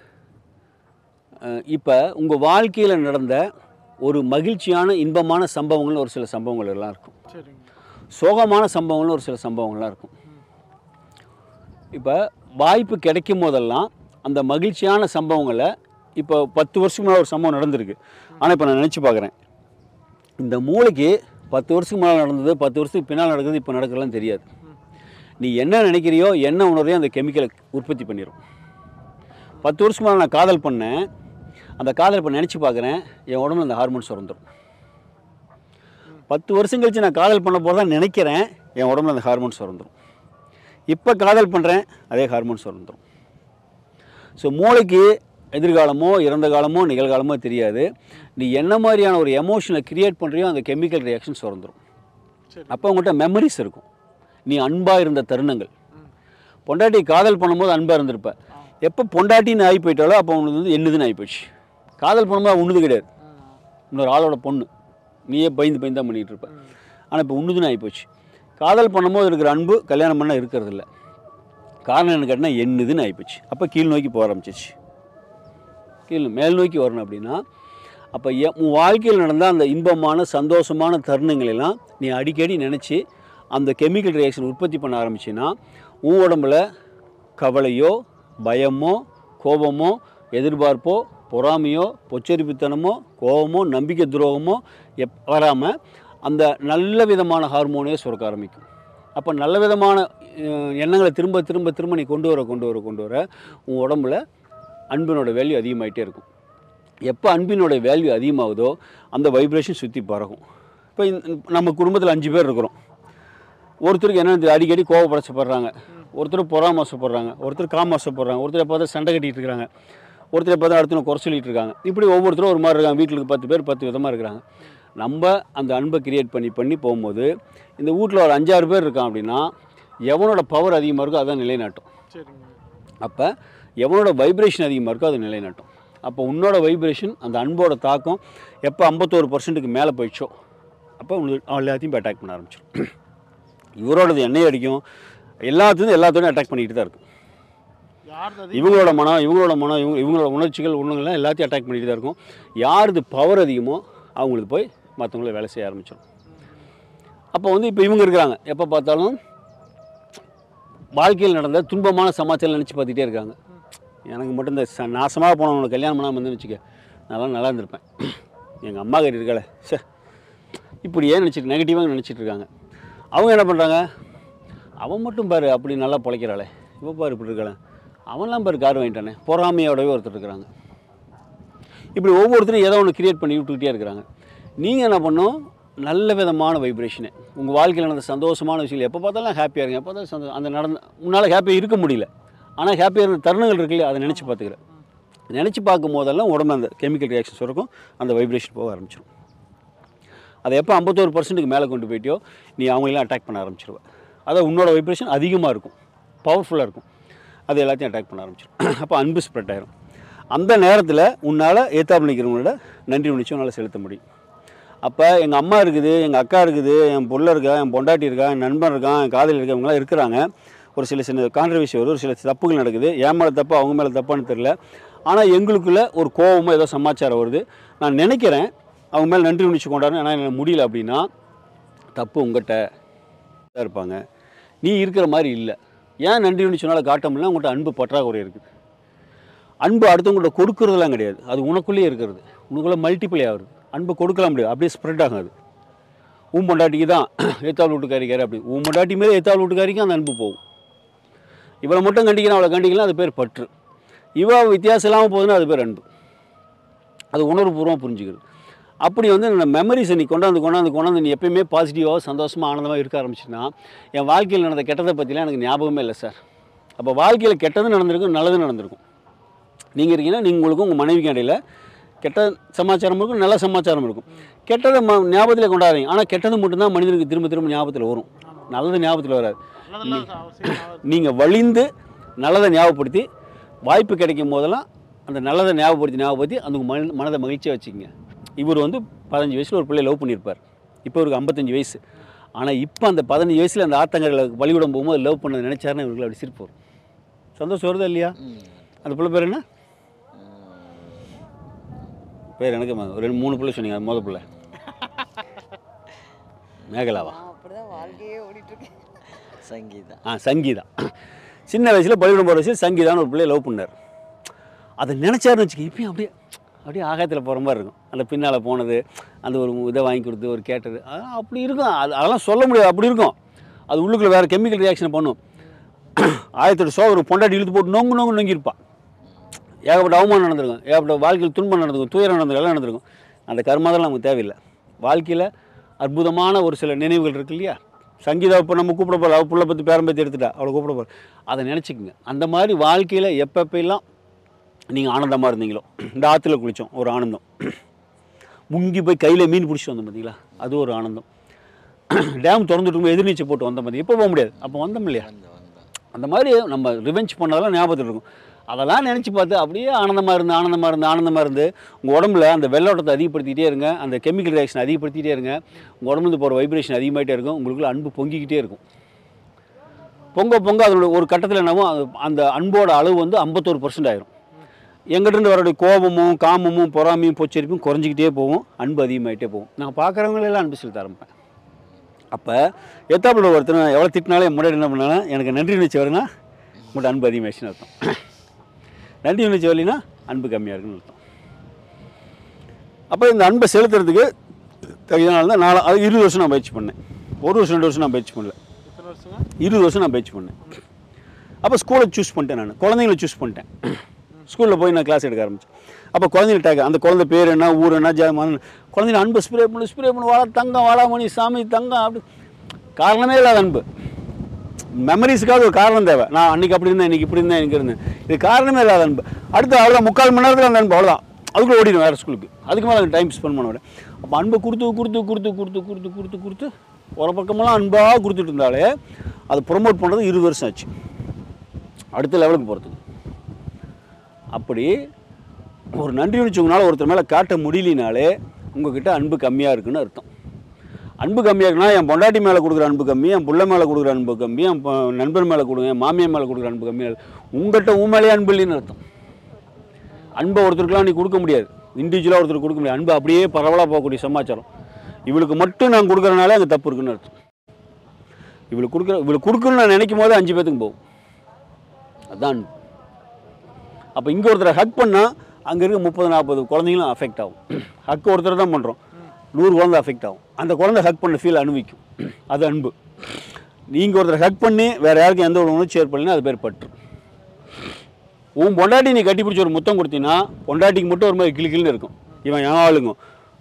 இப்போ உங்கள் வாழ்க்கையில் நடந்த ஒரு மகிழ்ச்சியான இன்பமான சம்பவங்கள்னு ஒரு சில சம்பவங்கள் எல்லாம் இருக்கும், சோகமான சம்பவங்கள்னு ஒரு சில சம்பவங்கள்லாம் இருக்கும். இப்போ வாய்ப்பு கிடைக்கும் போதெல்லாம் அந்த மகிழ்ச்சியான சம்பவங்களை, இப்போ 10 வருஷத்துக்கு முன்னாடி ஒரு சம்பவம் நடந்திருக்கு, ஆனால் இப்போ நான் நினச்சி பார்க்குறேன், இந்த மூளைக்கு 10 வருஷத்துக்கு முன்னால் நடந்தது 10 வருஷத்துக்கு பின்னால் நடக்குது இப்போ நடக்கலாம் தெரியாது. நீ என்ன நினைக்கிறியோ என்ன உணர்றையோ அந்த கெமிக்கலை உற்பத்தி பண்ணிடும். 10 வருஷத்துக்கு முன்னால் நான் காதல் பண்ணேன், அந்த காதல் இப்போ நினச்சி பார்க்குறேன், என் உடம்புல அந்த ஹார்மோன்ஸ் வந்துடும். 10 வருஷம் கழிச்சு நான் காதல் பண்ண போது தான் நினைக்கிறேன், என் உடம்புல அந்த ஹார்மோன்ஸ் வந்துடும். இப்போ காதல் பண்ணுறேன், அதே ஹார்மோன்ஸ் வந்துடும். ஸோ மூளைக்கு எதிர்காலமோ இறந்த காலமோ நிகழ்காலமோ தெரியாது. நீ என்ன மாதிரியான ஒரு எமோஷனை க்ரியேட் பண்ணுறியோ அந்த கெமிக்கல் ரியாக்ஷன்ஸ் வந்துடும். அப்போ உங்கள்கிட்ட மெமரிஸ் இருக்கும், நீ அன்பாக இருந்த தருணங்கள். பொண்டாட்டி காதல் பண்ணும்போது அன்பாக இருந்திருப்ப, எப்போ பொண்டாட்டின்னு ஆகி போயிட்டாலோ அப்போ உனக்கு வந்து என்னதுன்னு ஆகி போயிடுச்சு. காதல் பண்ணும்போது உண்ணுது கிடையாது, இன்னொரு ஆளோட பொண்ணு, நீயே பயந்து தான் பண்ணிகிட்டு இருப்ப. ஆனால் இப்போ உண்ணுதுன்னு ஆகி போச்சு. காதல் பண்ணும்போது இருக்கிற அன்பு கல்யாணம் பண்ணால் இருக்கிறது இல்லை. காரணம் என்ன கேட்டால் என்னதுன்னு ஆகிப்போச்சு. அப்போ கீழ் நோக்கி போக ஆரம்பிச்சிச்சு. மேல் நோக்கி வரணும் அப்படின்னா அப்போ உன் வாழ்க்கையில் நடந்த அந்த இன்பமான சந்தோஷமான தருணங்களெல்லாம் நீ அடிக்கடி நினச்சி அந்த கெமிக்கல் ரியாக்ஷன் உற்பத்தி பண்ண ஆரம்பிச்சின்னா உன் உடம்புல கவலையோ பயமோ கோபமோ எதிர்பார்ப்போ பொறாமையோ பொச்சரிப்புத்தனமோ கோபமோ நம்பிக்கை துரோகமோ வராமல் அந்த நல்ல விதமான ஹார்மோனே சுரக்க ஆரம்பிக்கும். அப்போ நல்ல விதமான எண்ணங்களை திரும்ப திரும்ப திரும்ப நீ கொண்டு வர உன் உடம்புல அன்பினோட வேல்யூ அதிகமாகிட்டே இருக்கும். எப்போ அன்பினோட வேல்யூ அதிகமாகுதோ அந்த வைப்ரேஷன் சுற்றி பறக்கும். இப்போ நம்ம குடும்பத்தில் 5 பேர் இருக்கிறோம். ஒருத்தருக்கு என்ன அடிக்கடி கோபப்படப்படுறாங்க, ஒருத்தர் பொறாமசப்படுறாங்க, ஒருத்தர் காமாசப்படுறாங்க, ஒருத்தரை பார்த்தா சண்டை கட்டிகிட்டு இருக்காங்க, ஒருத்தரை பார்த்தா அடுத்த குறை சொல்லிட்டு இருக்காங்க. இப்படி ஒவ்வொருத்தரும் ஒரு மாதிரி இருக்காங்க. வீட்டுக்கு 10 பேர் 10 விதமாக இருக்கிறாங்க. நம்ம அந்த அன்பை கிரியேட் பண்ணி போகும்போது இந்த வீட்டில் ஒரு 5-6 பேர் இருக்கான் அப்படின்னா எவனோட பவர் அதிகமாக இருக்கோ அதான் நிலைநாட்டும். அப்போ எவனோட வைப்ரேஷன் அதிகமாக இருக்கோ அது நிலைநாட்டும். அப்போ உன்னோட வைப்ரேஷன் அந்த அன்போட தாக்கம் எப்போ 51%க்கு மேலே போயிடுச்சோ அப்போ உங்களுக்கு எல்லாத்தையும் இப்போ அட்டாக் பண்ண ஆரம்பிச்சிடும். இவரோடது எண்ணெய் அடிக்கும், எல்லாத்தோடையும் அட்டாக் பண்ணிக்கிட்டு தான் இருக்கும். இவங்களோட மனம் இவங்களோட உணர்ச்சிகள் ஒன்றுங்கள்லாம் எல்லாத்தையும் அட்டாக் பண்ணிட்டு தான் இருக்கும். யாருது பவர் அதிகமோ அவங்களுக்கு போய் மற்றவங்கள வேலை செய்ய ஆரம்பிச்சிடும். அப்போ வந்து இப்போ இவங்க இருக்கிறாங்க, எப்போ பார்த்தாலும் வாழ்க்கையில் நடந்த துன்பமான சமாச்சாரம் நினச்சி பார்த்துக்கிட்டே இருக்காங்க. எனக்கு மட்டும் இந்த நாசமாக போனவனுக்கு கல்யாணம் பண்ணாமல் வந்து வச்சுக்க நல்லா இருந்திருப்பேன். எங்கள் அம்மா கிட்ட இருக்கல சார் இப்படியே நினச்சிட்டு நெகட்டிவாக நினச்சிட்டு இருக்காங்க. அவங்க என்ன பண்ணுறாங்க, அவன் மட்டும் பாரு அப்படி நல்லா பிழைக்கிறாளே, இப்போ பாரு இப்படி இருக்காளே, அவன்லாம் பாரு கார் வாங்கிட்டானே, பொறாமையோடவே ஒருத்தர் இருக்கிறாங்க. இப்படி ஒவ்வொருத்தரும் ஏதோ ஒன்று கிரியேட் பண்ணி விட்டுக்கிட்டே இருக்கிறாங்க. நீங்கள் என்ன பண்ணணும், நல்ல விதமான வைப்ரேஷனு உங்கள் வாழ்க்கையில் நடந்த சந்தோஷமான விஷயங்கள் எப்போ பார்த்தாலும் ஹாப்பியாக இருங்க. எப்போ பார்த்தாலும் அந்த முன்னால் ஹாப்பியாக இருக்க முடியல, ஆனால் ஹாப்பியாக இருந்த தருணங்கள் இருக்குல்லையே அதை நினச்சி பார்த்துக்கிறேன். நினச்சி பார்க்கும் போதெல்லாம் உடம்பு அந்த கெமிக்கல் ரியாக்ஷன்ஸ் இருக்கும், அந்த வைப்ரேஷன் போக ஆரம்பிச்சிடும். அதை எப்போ 51%க்கு மேலே கொண்டு போயிட்டியோ நீ அவங்களெல்லாம் அட்டாக் பண்ண ஆரம்பிச்சிடுவேன். அதாவது உன்னோட வைப்ரேஷன் அதிகமாக இருக்கும், பவர்ஃபுல்லாக இருக்கும், அது எல்லாத்தையும் அட்டாக் பண்ண ஆரம்பிச்சிடும். அப்போ அன்பு ஸ்ப்ரெட் ஆயிரும். அந்த நேரத்தில் உன்னால் ஏத்தாப்புல நிற்கிறவங்களோட நன்றி உணர்ச்சி உன்னால் செலுத்த முடியும். அப்போ எங்கள் அம்மா இருக்குது, எங்கள் அக்கா இருக்குது, என் புள்ள இருக்கா, என் பொண்டாட்டி இருக்கா, என் நண்பன் இருக்கான், என் காதல் இருக்கா, இவங்களாம் இருக்கிறாங்க. ஒரு சின்ன கான்ட்ரவர்சி வருது, ஒரு சில தப்புகள் நடக்குது. என் மேலே தப்பு அவங்க மேலே தப்பான்னு தெரில. ஆனால் எங்களுக்குள்ளே ஒரு கோபமோ ஏதோ சமாச்சாரம் வருது. நான் நினைக்கிறேன் அவங்க மேலே நன்றி உணர்ச்சி கொண்டாடுறேன், ஆனால் எனக்கு முடியல அப்படின்னா தப்பு உங்கள்கிட்ட தான் இருப்பாங்க, நீ இருக்கிற மாதிரி இல்லை. ஏன் நன்றி உணர்ச்சினால காட்ட முடியல, உங்கள்கிட்ட அன்பு பற்றாக்குறை இருக்குது. அன்பு அடுத்தவங்கள்ட்ட கொடுக்குறதுலாம் கிடையாது, அது உனக்குள்ளேயே இருக்கிறது, உனக்குள்ளே மல்டிப்ளை ஆகுது. அன்பு கொடுக்கலாம் முடியாது, அப்படியே ஸ்ப்ரெட் ஆகும். அது உன் பொண்டாட்டிக்கு தான் ஏத்தாள் வீட்டுக்காரிக்காரு, அப்படி உன் பொண்டாட்டி மேலே ஏத்தாள் வீட்டுக்காரிக்கும் அந்த அன்பு போகும். இவளை மட்டும் கண்டிக்கலாம் அவளை கண்டிக்கலாம், அது பேர் பற்று. இவள் வித்தியாசம் இல்லாமல் போகுதுன்னா அது பேர் அன்பு. அது உணர்வுபூர்வமாக புரிஞ்சுக்கிறது. அப்படி வந்து இந்த மெமரிஸை நீ கொண்டாந்து நீ எப்பயுமே பாசிட்டிவாக சந்தோஷமாக ஆனந்தமாக இருக்க ஆரம்பிச்சுன்னா, என் வாழ்க்கையில் நடந்த கெட்டதை பற்றிலாம் எனக்கு ஞாபகமே இல்லை சார். அப்போ வாழ்க்கையில் கெட்டதும் நடந்திருக்கும், நல்லதும் நடந்திருக்கும். நீங்கள் இருக்கீங்கன்னா நீங்கள் உங்களுக்கும் உங்கள் மனைவிக்கு இடையில் கெட்ட சமாச்சாரம் இருக்கும், நல்ல சமாச்சாரம் இருக்கும். கெட்டதை ஞாபகத்தில் கொண்டாடுறீங்க, ஆனால் கெட்டது மட்டும்தான் மனிதனுக்கு திரும்ப ஞாபகத்தில் வரும், நல்லது ஞாபகத்தில் வராது. நீங்கள் வலிந்து நல்லதை ஞாபகப்படுத்தி வாய்ப்பு கிடைக்கும் போதெல்லாம் அந்த நல்லதை ஞாபகப்படுத்தி அந்த மனதை மகிழ்ச்சியாக வச்சுக்கோங்க. இவர் வந்து 15 வயசில் ஒரு பிள்ளை லவ் பண்ணியிருப்பார், இப்போ இவருக்கு 55 வயசு. ஆனால் இப்போ அந்த 15 வயசில் அந்த ஆத்தங்கரில் பலிவிடம் போகும்போது லவ் பண்ணதை நினச்சாருன்னா இவருக்கு அப்படி சிரிப்பு வரும். சந்தோஷம் வருதா இல்லையா? அந்த பிள்ளை பேர் என்ன பேர்? எனக்கு 2-3 பிள்ளை சொன்னீங்க, அது பிள்ளை மேகலாவா? சங்கீதா. சின்ன வயசில் பள்ளிக்கூடம் போகிற வயசில் சங்கீதான்னு ஒரு பிள்ளையை லவ் பண்ணார். அதை நினச்சாருன்னு வச்சுக்க, இப்பயும் அப்படியே ஆகாயத்தில் போகிற மாதிரி இருக்கும். அந்த பின்னால் போனது, அந்த ஒரு இதை வாங்கி கொடுத்து ஒரு கேட்டது, அதெல்லாம் அப்படி இருக்கும். அதெல்லாம் சொல்ல முடியாது, அப்படி இருக்கும். அது உள்ளுக்குள்ளே வேறு கெமிக்கல் ரியாக்ஷன் பண்ணும். 1008 ஒரு பொண்டாட்டி இழுத்து போட்டு நொங்கியிருப்பாள். ஏகப்பட்ட அவமானம் நடந்திருக்கும், ஏகப்பட்ட வாழ்க்கையில் துன்பம் நடந்திருக்கும், துயரம் நடந்திருக்கும், எல்லாம் நடந்திருக்கும். அந்த கர்மாதெல்லாம் நமக்கு தேவையில்லை. வாழ்க்கையில் அற்புதமான ஒரு சில நினைவுகள் இருக்கு இல்லையா? சங்கீதா இப்போ நம்ம கூப்பிட போகிறோம், அவள் புள்ள பற்றி பேரம் பற்றி எடுத்துட்டா, அவளை கூப்பிட போகிறோம், அதை நினச்சிக்கோங்க. அந்த மாதிரி வாழ்க்கையில் எப்பப்பெல்லாம் நீங்கள் ஆனந்தமாக இருந்தீங்களோ, இந்த ஆற்றுல குளித்தோம் ஒரு ஆனந்தம், முங்கி போய் கையில் மீன் பிடிச்சிட்டு வந்தோம் பார்த்தீங்களா, அது ஒரு ஆனந்தம். டேம் திறந்துட்டு எதிர்நீச்சல் போட்டு வந்தோம் பார்த்தீங்க, இப்போ போக முடியாது, அப்போ வந்தோம் இல்லையா? அந்த மாதிரி நம்ம ரிவெஞ்ச் பண்ணதெல்லாம் ஞாபகத்தில் இருக்கும். அதெல்லாம் நினச்சி பார்த்து அப்படியே ஆனந்தமாக இருந்து உங்கள் உடம்புல அந்த வெள்ளோட்டத்தை அதிகப்படுத்திக்கிட்டே இருங்க, அந்த கெமிக்கல் ரியாக்ஷன் அதிகப்படுத்திகிட்டே இருங்க. உங்கள் உடம்புல போகிற வைப்ரேஷன் அதிகமாகிட்டே இருக்கும், உங்களுக்குள்ள அன்பு பொங்கிக்கிட்டே இருக்கும். பொங்க அதோட ஒரு கட்டத்தில் என்னவோ அந்த அன்போட அளவு வந்து 51% ஆயிரும். எங்கிட்ட வரக்கூடிய கோபமும் காமமும் பொறாமையும் பொச்சரிப்பும் குறைஞ்சிக்கிட்டே போகும், அன்பு அதிகமாகிட்டே போகும். நான் பார்க்குறவங்களெல்லாம் அன்பு செலுத்த ஆரம்பிப்பேன். அப்போ எத்தாப்புல ஒருத்தர் எவ்வளோ திட்டினாலும் என் முன்னாடி என்ன பண்ணாலும் எனக்கு நன்றி உணர்ச்சி வருன்னா உங்கள்கிட்ட அன்பு அதிகமாகிடுச்சுன்னு அர்த்தம். நன்றி உணர்ச்சி வரலைன்னா அன்பு கம்மியாக இருக்குன்னு அர்த்தம். அப்போ இந்த அன்பை செலுத்துறதுக்கு தகுதியான தான் 20 வருஷம் நான் பயிற்சி பண்ணேன். 1 வருஷம் 2 வருஷம் நான் பயிற்சி பண்ணல, 20 வருஷம் நான் பயிற்சி பண்ணேன். அப்போ ஸ்கூலை சூஸ் பண்ணிட்டேன், நான் குழந்தைங்களை சூஸ் பண்ணிட்டேன். ஸ்கூலில் போய் நான் கிளாஸ் எடுக்க ஆரம்பித்தேன். அப்போ குழந்தைங்க டேக், அந்த குழந்தை பேர் என்ன, ஊர் என்ன, குழந்தைங்க அன்பு ஸ்ப்ரே பண்ணு வாழா தங்கம், வாழாமணி சாமி தங்கம், அப்படி காரணமே இல்லாத அன்பு. மெமரிஸுக்காக ஒரு காரணம் தேவை. நான் அன்றைக்கி அப்படி இருந்தேன், இன்றைக்கி இப்படி இருந்தேன், எனக்கு இருந்தேன். இது காரணமே இல்லாத அன்பு. அடுத்து அவ்வளோதான் 3/4 மணி நேரத்தில் அந்த அன்பு அவ்வளோதான், அதுக்குள்ளே ஓடிடும் வேறு ஸ்கூலுக்கு. அதுக்கு மேலே டைம் ஸ்பெண்ட் பண்ண விட. அப்போ அன்பை கொடுத்து ஒரு பக்கமெல்லாம் அன்பாக கொடுத்துட்டு இருந்தாலே அதை ப்ரொமோட் பண்ணுறது 20 வருஷம் ஆச்சு அடுத்த லெவலுக்கு போகிறதுக்கு. அப்படி ஒரு நன்றி உணர்ச்சிங்கனால ஒருத்தர் மேலே காட்ட முடியலினாலே உங்ககிட்ட அன்பு கம்மியாக இருக்குன்னு அர்த்தம். அன்பு கம்மியாக இருக்குன்னா என் பொண்டாட்டி மேலே கொடுக்குற அன்பு கம்மி, என் பிள்ளை மேலே கொடுக்குற அன்பு கம்மி, என் நண்பர் மேலே கொடுங்க, என் மாமியார் மேலே கொடுக்குற அன்பு கம்மியாக உங்கள்கிட்ட மேலே அன்பு இல்லைன்னு அர்த்தம். அன்பை ஒருத்தருக்குலாம் நீ கொடுக்க முடியாது, இண்டிவிஜுவலாக ஒருத்தருக்கு கொடுக்க முடியாது. அன்பு அப்படியே பரவலாக போகக்கூடிய சமாச்சாரம். இவளுக்கு மட்டும் நான் கொடுக்குறனாலே அங்கே தப்பு இருக்குன்னு அர்த்தம். இவளுக்கு கொடுக்கணும்னு நான் நினைக்கும் போது 5 பேத்துக்கு போகும். அதுதான் அன்பு. அப்போ இங்கே ஒருத்தரை ஹக் பண்ணால் அங்கே இருக்க 30-40 குழந்தைங்களும் அஃபெக்ட் ஆகும். ஹக் ஒருத்தர் தான் பண்ணுறோம், 100 குழந்தை அஃபெக்ட் ஆகும். அந்த குழந்தை ஹக் பண்ண ஃபீல் அனுபவிக்கும். அது அன்பு. நீங்கள் ஒருத்தரை ஹக் பண்ணி வேறு யாருக்கும் எந்த ஒரு உணர்ச்சி ஏற்படலைன்னா அது பேர் பற்று. உன் பொண்டாட்டி நீ கட்டி பிடிச்சி ஒரு முத்தம் கொடுத்தீங்கன்னா பொண்டாட்டிக்கு மட்டும் ஒரு மாதிரி கிளின்னு இருக்கும். இவன் என் ஆளுங்க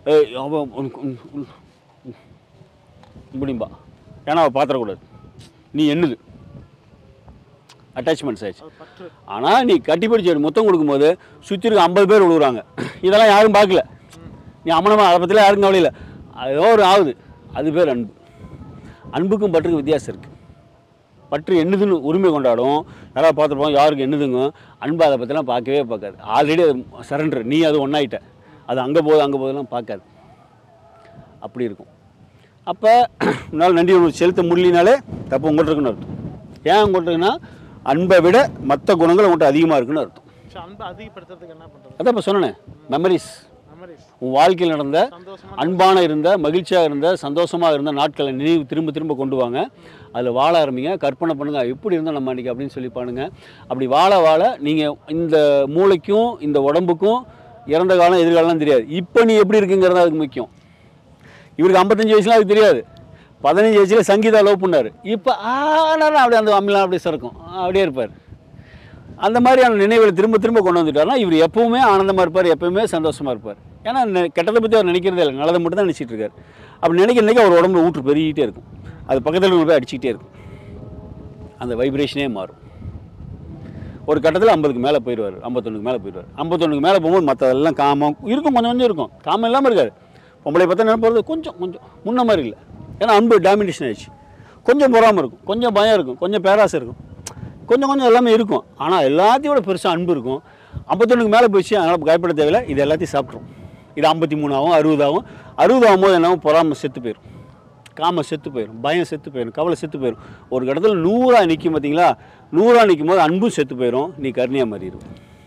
இப்படிம்பா, ஏன்னா அவள் பாத்திரக்கூடாது, நீ என்னது அட்டாச்மெண்ட்ஸ் ஆயிடுச்சு. ஆனால் நீ கட்டி பிடிச்சி ஒரு முத்தம் கொடுக்கும்போது சுற்றி இருக்க 50 பேர் விழுகுறாங்க. இதெல்லாம் யாரும் பார்க்கல, நீ அம்மனமாக அதை பற்றிலாம் யாருக்கும் கவலை இல்லை, ஏதோ ஒரு ஆகுது. அது பேர் அன்பு. அன்புக்கும் பற்றுக்கும் வித்தியாசம் இருக்குது. பற்று என்னதுன்னு உரிமை கொண்டாடும், யாராவது பார்த்துருப்போம் யாருக்கு என்னதுங்க. அன்பு அதை பற்றிலாம் பார்க்கவே பார்க்காது. ஆல்ரெடி அது சரண்டர், நீ அது ஒன்றாயிட்ட, அது அங்கே போகுதெல்லாம் பார்க்காது. அப்படி இருக்கும். அப்போ உன்னால் நன்றி உணர்வு செலுத்த முடியலினாலே தப்பு உங்கள்கிட்ட இருக்குன்னு அர்த்தம். ஏன் உங்கள்கிட்ட இருக்குன்னா அன்பை விட மற்ற குணங்கள் உங்கள்கிட்ட அதிகமாக இருக்குன்னு அர்த்தம். அன்பை அதிகப்படுத்துறதுக்கு என்ன பண்ணுறது? அதான் இப்போ சொன்னேன், மெமரிஸ். உன் வாழ்க்கையில் நடந்த அன்பான இருந்த, மகிழ்ச்சியாக இருந்த, சந்தோஷமாக இருந்த நாட்களை நினைவு திரும்ப கொண்டு வாங்க. அதில் வாழ ஆரம்பிங்க. கற்பனை பண்ணுங்கள், எப்படி இருந்தால் நம்ம அன்றைக்கி அப்படின்னு சொல்லி பாருங்க. அப்படி வாழ நீங்கள் இந்த மூளைக்கும் இந்த உடம்புக்கும் இறந்த காலம் எதிர்காலம் தெரியாது. இப்போ நீ எப்படி இருக்குங்கிறது அதுக்கு முக்கியம். இவருக்கு 55 வயசுலாம் அதுக்கு தெரியாது. 15 வயசுல சங்கீதா லவ் பண்ணார். இப்போ அப்படியே அந்த அம்மிலாம் அப்படியே சறுக்கும், அப்படியே இருப்பார். அந்த மாதிரியான நினைவுகளை திரும்ப கொண்டு வந்துட்டார்னா இவர் எப்பவுமே ஆனந்தமாக இருப்பார், எப்பவுமே சந்தோஷமாக இருப்பார். ஏன்னா கெட்டதை பற்றி அவர் நினைக்கிறதே இல்லை, நல்லதை மட்டும் தான் நினச்சிட்டு இருக்கார். அப்படி நினைக்க அவர் உடம்புல ஊற்று பெருகிட்டே இருக்கும். அது பக்கத்தில் போய் அடிச்சுக்கிட்டே இருக்கும். அந்த வைப்ரேஷனே மாறும். ஒரு கட்டத்தில் 50க்கு மேலே போயிடுவார், 51க்கு மேலே போயிடுவார். 51க்கு மேலே போகும்போது மற்றதெல்லாம் காமம் இருக்கும், கொஞ்சம் இருக்கும். காமம் இல்லாமல் இருக்காது. பொம்பளை பார்த்தா நினைப்பது கொஞ்சம் முன்ன மாதிரி இல்லை. ஏன்னா அன்பு டாமினேஷன் ஆயிடுச்சு. கொஞ்சம் பொறாமல் இருக்கும், கொஞ்சம் பயம் இருக்கும், கொஞ்சம் பேராசை இருக்கும், கொஞ்சம் எல்லாமே இருக்கும். ஆனால் எல்லாத்தையும் விட பெருசாக அன்பு இருக்கும். 51க்கு மேலே போயிடுச்சு, அதனால் பயப்பட தேவையில்லை. இது எல்லாத்தையும் சாப்பிட்ரும். இது 53 ஆகும், 60 ஆகும். 60 ஆகும்போது என்னாகும், பொறாமல் செத்து போயிடும், காமம் செத்து போயிடும், பயம் செத்து போயிடும், கவலை செத்து போயிடும். ஒரு இடத்துல 100 நிற்கும் பார்த்தீங்களா, 100 நிற்கும் போது அன்பும் செத்து போயிடும், நீ கருணையாக மாறிடும்.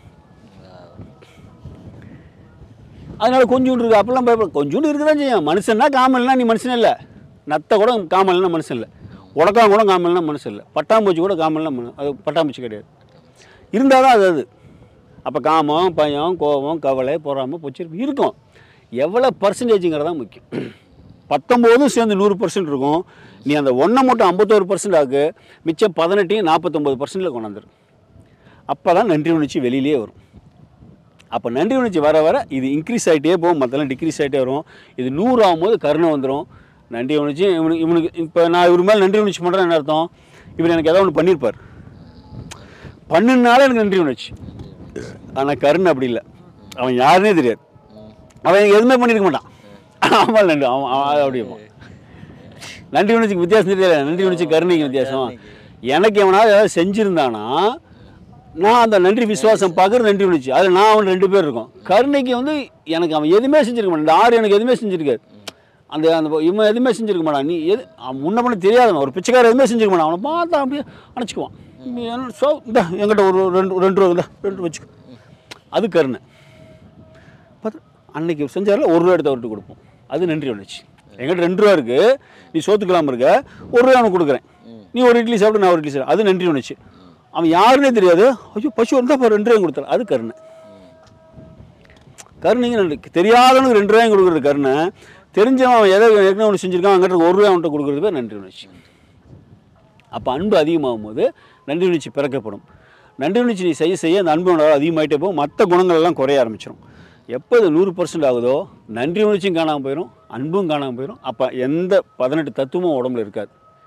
அதனால் கொஞ்சோண்டு இருக்குது, அப்பெல்லாம் பயப்பட கொஞ்சோண்டு இருக்க தான் செய்யும். மனுஷன்னா காமல் இல்லைனா நீ மனுஷனே இல்லை. நத்தை கூட காமல் இல்லைனா மனுஷன் இல்லை. உடக்காங்க கூட காமல் இல்லைனா மனுஷன் இல்லை. பட்டாம்பூச்சி கூட காமல் இல்லைனா அது பட்டாம்பூச்சி கிடையாது. இருந்தால் தான் அது. அப்போ காமம், பயம், கோபம், கவலை, பொறாமை, பொச்சிருப்பு இருக்கும். எவ்வளோ பர்சன்டேஜுங்கிறதான் முக்கியம். 19 சேர்ந்து 100% இருக்கும். நீ அந்த 1 மட்டும் 51% ஆகு, மிச்சம் 18 49% கொண்டாந்துரு. அப்போ தான் நன்றி உணர்ச்சி வெளியிலே வரும். அப்போ நன்றி உணர்ச்சி வர இது இன்க்ரீஸ் ஆகிட்டே போகும், மற்றெல்லாம் டிக்ரீஸ் ஆகிட்டே வரும். இது 100 ஆகும்போது கருணை வந்துடும். நன்றி உணர்ச்சி இவனுக்கு இப்போ நான் இவர் மேலே நன்றி உணர்ச்சி பண்ணுறேன் என்ன அர்த்தம், இவர் எனக்கு ஏதாவது ஒன்று பண்ணியிருப்பார், பண்ணுனால எனக்கு நன்றி உணர்ச்சி. ஆனால் கருணை அப்படி இல்லை. அவன் யாருன்னே தெரியாது, அவன் எனக்கு எதுவுமே பண்ணியிருக்க மாட்டான். ஆமாம் நன்றி, அவன் அப்படி நன்றி உணர்ச்சிக்கு வித்தியாசம் தெரியல. நன்றி உணர்ச்சி கருணைக்கு வித்தியாசம். எனக்கு எவனாவது ஏதாவது செஞ்சுருந்தானா நான் அந்த நன்றி விசுவாசம் பார்க்குறது நன்றி உணர்ச்சி. அதில் நான் அவன் 2 பேர் இருக்கும். கருணைக்கு எனக்கு அவன் எதுவுமே செஞ்சுருக்க மாட்டான். இந்த 6 எனக்கு எதுவுமே செஞ்சுருக்காரு. அந்த இவன் எதுவுமே செஞ்சுருக்க மாட்டான். நீ முன்ன பண்ண தெரியாதவன், ஒரு பிச்சைக்காரர் எதுவுமே செஞ்சுருக்க மாட்டான். அவனை பார்த்தா அப்படியே அணைச்சிக்குவான். ஸோ இந்த என்கிட்ட ஒரு 2 ரூபா இருந்தா 2 வச்சுக்கோ, அது கருணை. பார்த்து அன்னைக்கு செஞ்சாரில் 1 ரூபா எடுத்து அவர்கிட்ட கொடுப்போம், அது நன்றி உணர்ச்சி. என்கிட்ட 2 ரூபா இருக்குது, நீ சோத்துக்கலாமல் இருக்க, 1 ரூபா அவனுக்கு கொடுக்குறேன், நீ ஒரு இட்லி சாப்பிட்டு நான் ஒரு இட்லி சாப்பிடு, அது நன்றி உணர்ச்சி. அவன் யாருன்னே தெரியாது, ஐயோ பசு இருந்தால் இப்போ 2 ரூபாயும் கொடுத்தாரு, அது கருணை. கருணைங்க நன்றி. தெரியாதவனுக்கு 2 ரூபாயும் கொடுக்குறது கருணை. தெரிஞ்சவன் அவன் எதை ஏற்கனவே ஒன்று செஞ்சுருக்கான், அவங்ககிட்ட 1 ரூபா அவன்கிட்ட கொடுக்குறது பேர் நன்றி உணர்ச்சி. அப்போ அன்பு அதிகமாகும் போது நன்றி உணர்ச்சி பிறக்கப்படும். நன்றி உணர்ச்சி நீ செய்ய அந்த அன்பு அதிகமாகிட்டே போகும், மற்ற குணங்கள் எல்லாம் குறைய ஆரம்பிச்சிடும். எப்போ இது 100% ஆகுதோ நன்றி உணர்ச்சியும் காணாமல் போயிடும், அன்பும் காணாமல் போயிடும். அப்போ எந்த 18 தத்துவமும் உடம்புல இருக்காது.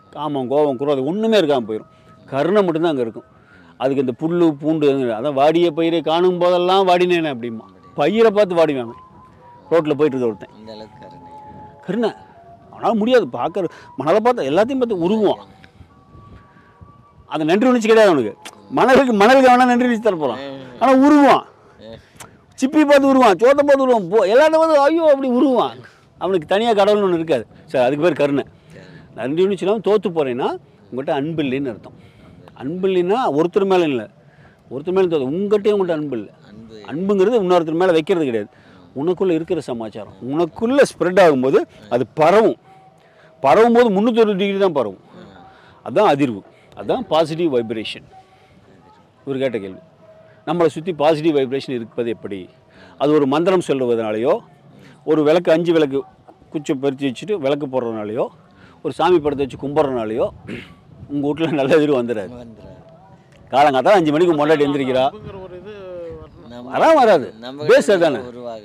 காமம் கோபம் குரோதம் ஒன்றுமே இருக்காமல் போயிடும். கருணை மட்டும்தான் அங்கே இருக்கும். அதுக்கு இந்த புல் பூண்டு அதான் வாடிய பயிரை காணும் போதெல்லாம் வாடினேனே அப்படிமா. பயிரை பார்த்து வாடிவாங்க. ரோட்டில் போயிட்டு இருக்க ஒருத்தன் இந்த அளவுக்கு கருணை. ஆனால் முடியாது பார்க்குற மணலை பார்த்து எல்லாத்தையும் பார்த்து உருகுவான். அது நன்றி உணர்ச்சி கிடையாது அவனுக்கு. மணலுக்கு வேணால் நன்றி உணர்ச்சி தர போகிறான். ஆனால் உருகுவான். சிப்பி பார்த்து உருவான், சோத்தை பார்த்து உருவான், எல்லாத்தையும் பார்த்து ஐயோ அப்படி உருவான். அவனுக்கு தனியாக கடவுள்னு ஒன்று இருக்காது. சரி, அதுக்கு பேர் கருணை. நன்றி உணர்ச்சி இல்லாமல் தோற்று போகிறேன்னா உங்கள்கிட்ட அன்பு இல்லைன்னு அர்த்தம். அன்பு இல்லைன்னா ஒருத்தர் மேலே இல்லை, ஒருத்தர் மேலே தோற்று உங்கள்கிட்டயே உங்கள்கிட்ட அன்பு இல்லை. அன்புங்கிறது இன்னொருத்தர் மேலே வைக்கிறது கிடையாது. உனக்குள்ளே இருக்கிற சமாச்சாரம் உனக்குள்ளே ஸ்ப்ரெட் ஆகும்போது அது பரவும் போது 360 டிகிரி தான் பரவும். அதுதான் அதிர்வு, அதுதான் பாசிட்டிவ் வைப்ரேஷன். ஒரு கேட்ட கேள்வி, நம்மளை சுற்றி பாசிட்டிவ் வைப்ரேஷன் இருப்பது எப்படி? அது ஒரு மந்திரம் சொல்லுவதனாலையோ, ஒரு விளக்கு 5 விளக்கு குச்சி பறித்து வச்சுட்டு விளக்கு போடுறதுனாலையோ, ஒரு சாமி படத்தை வச்சு கும்பிட்றதுனாலையோ உங்கள் வீட்டில் நல்ல எதிர்வு வந்துடாது. காலங்காத்தால் 5 மணிக்கு முன்னாடி எழுந்திரிக்கிறா வராது பேஸ் தானே.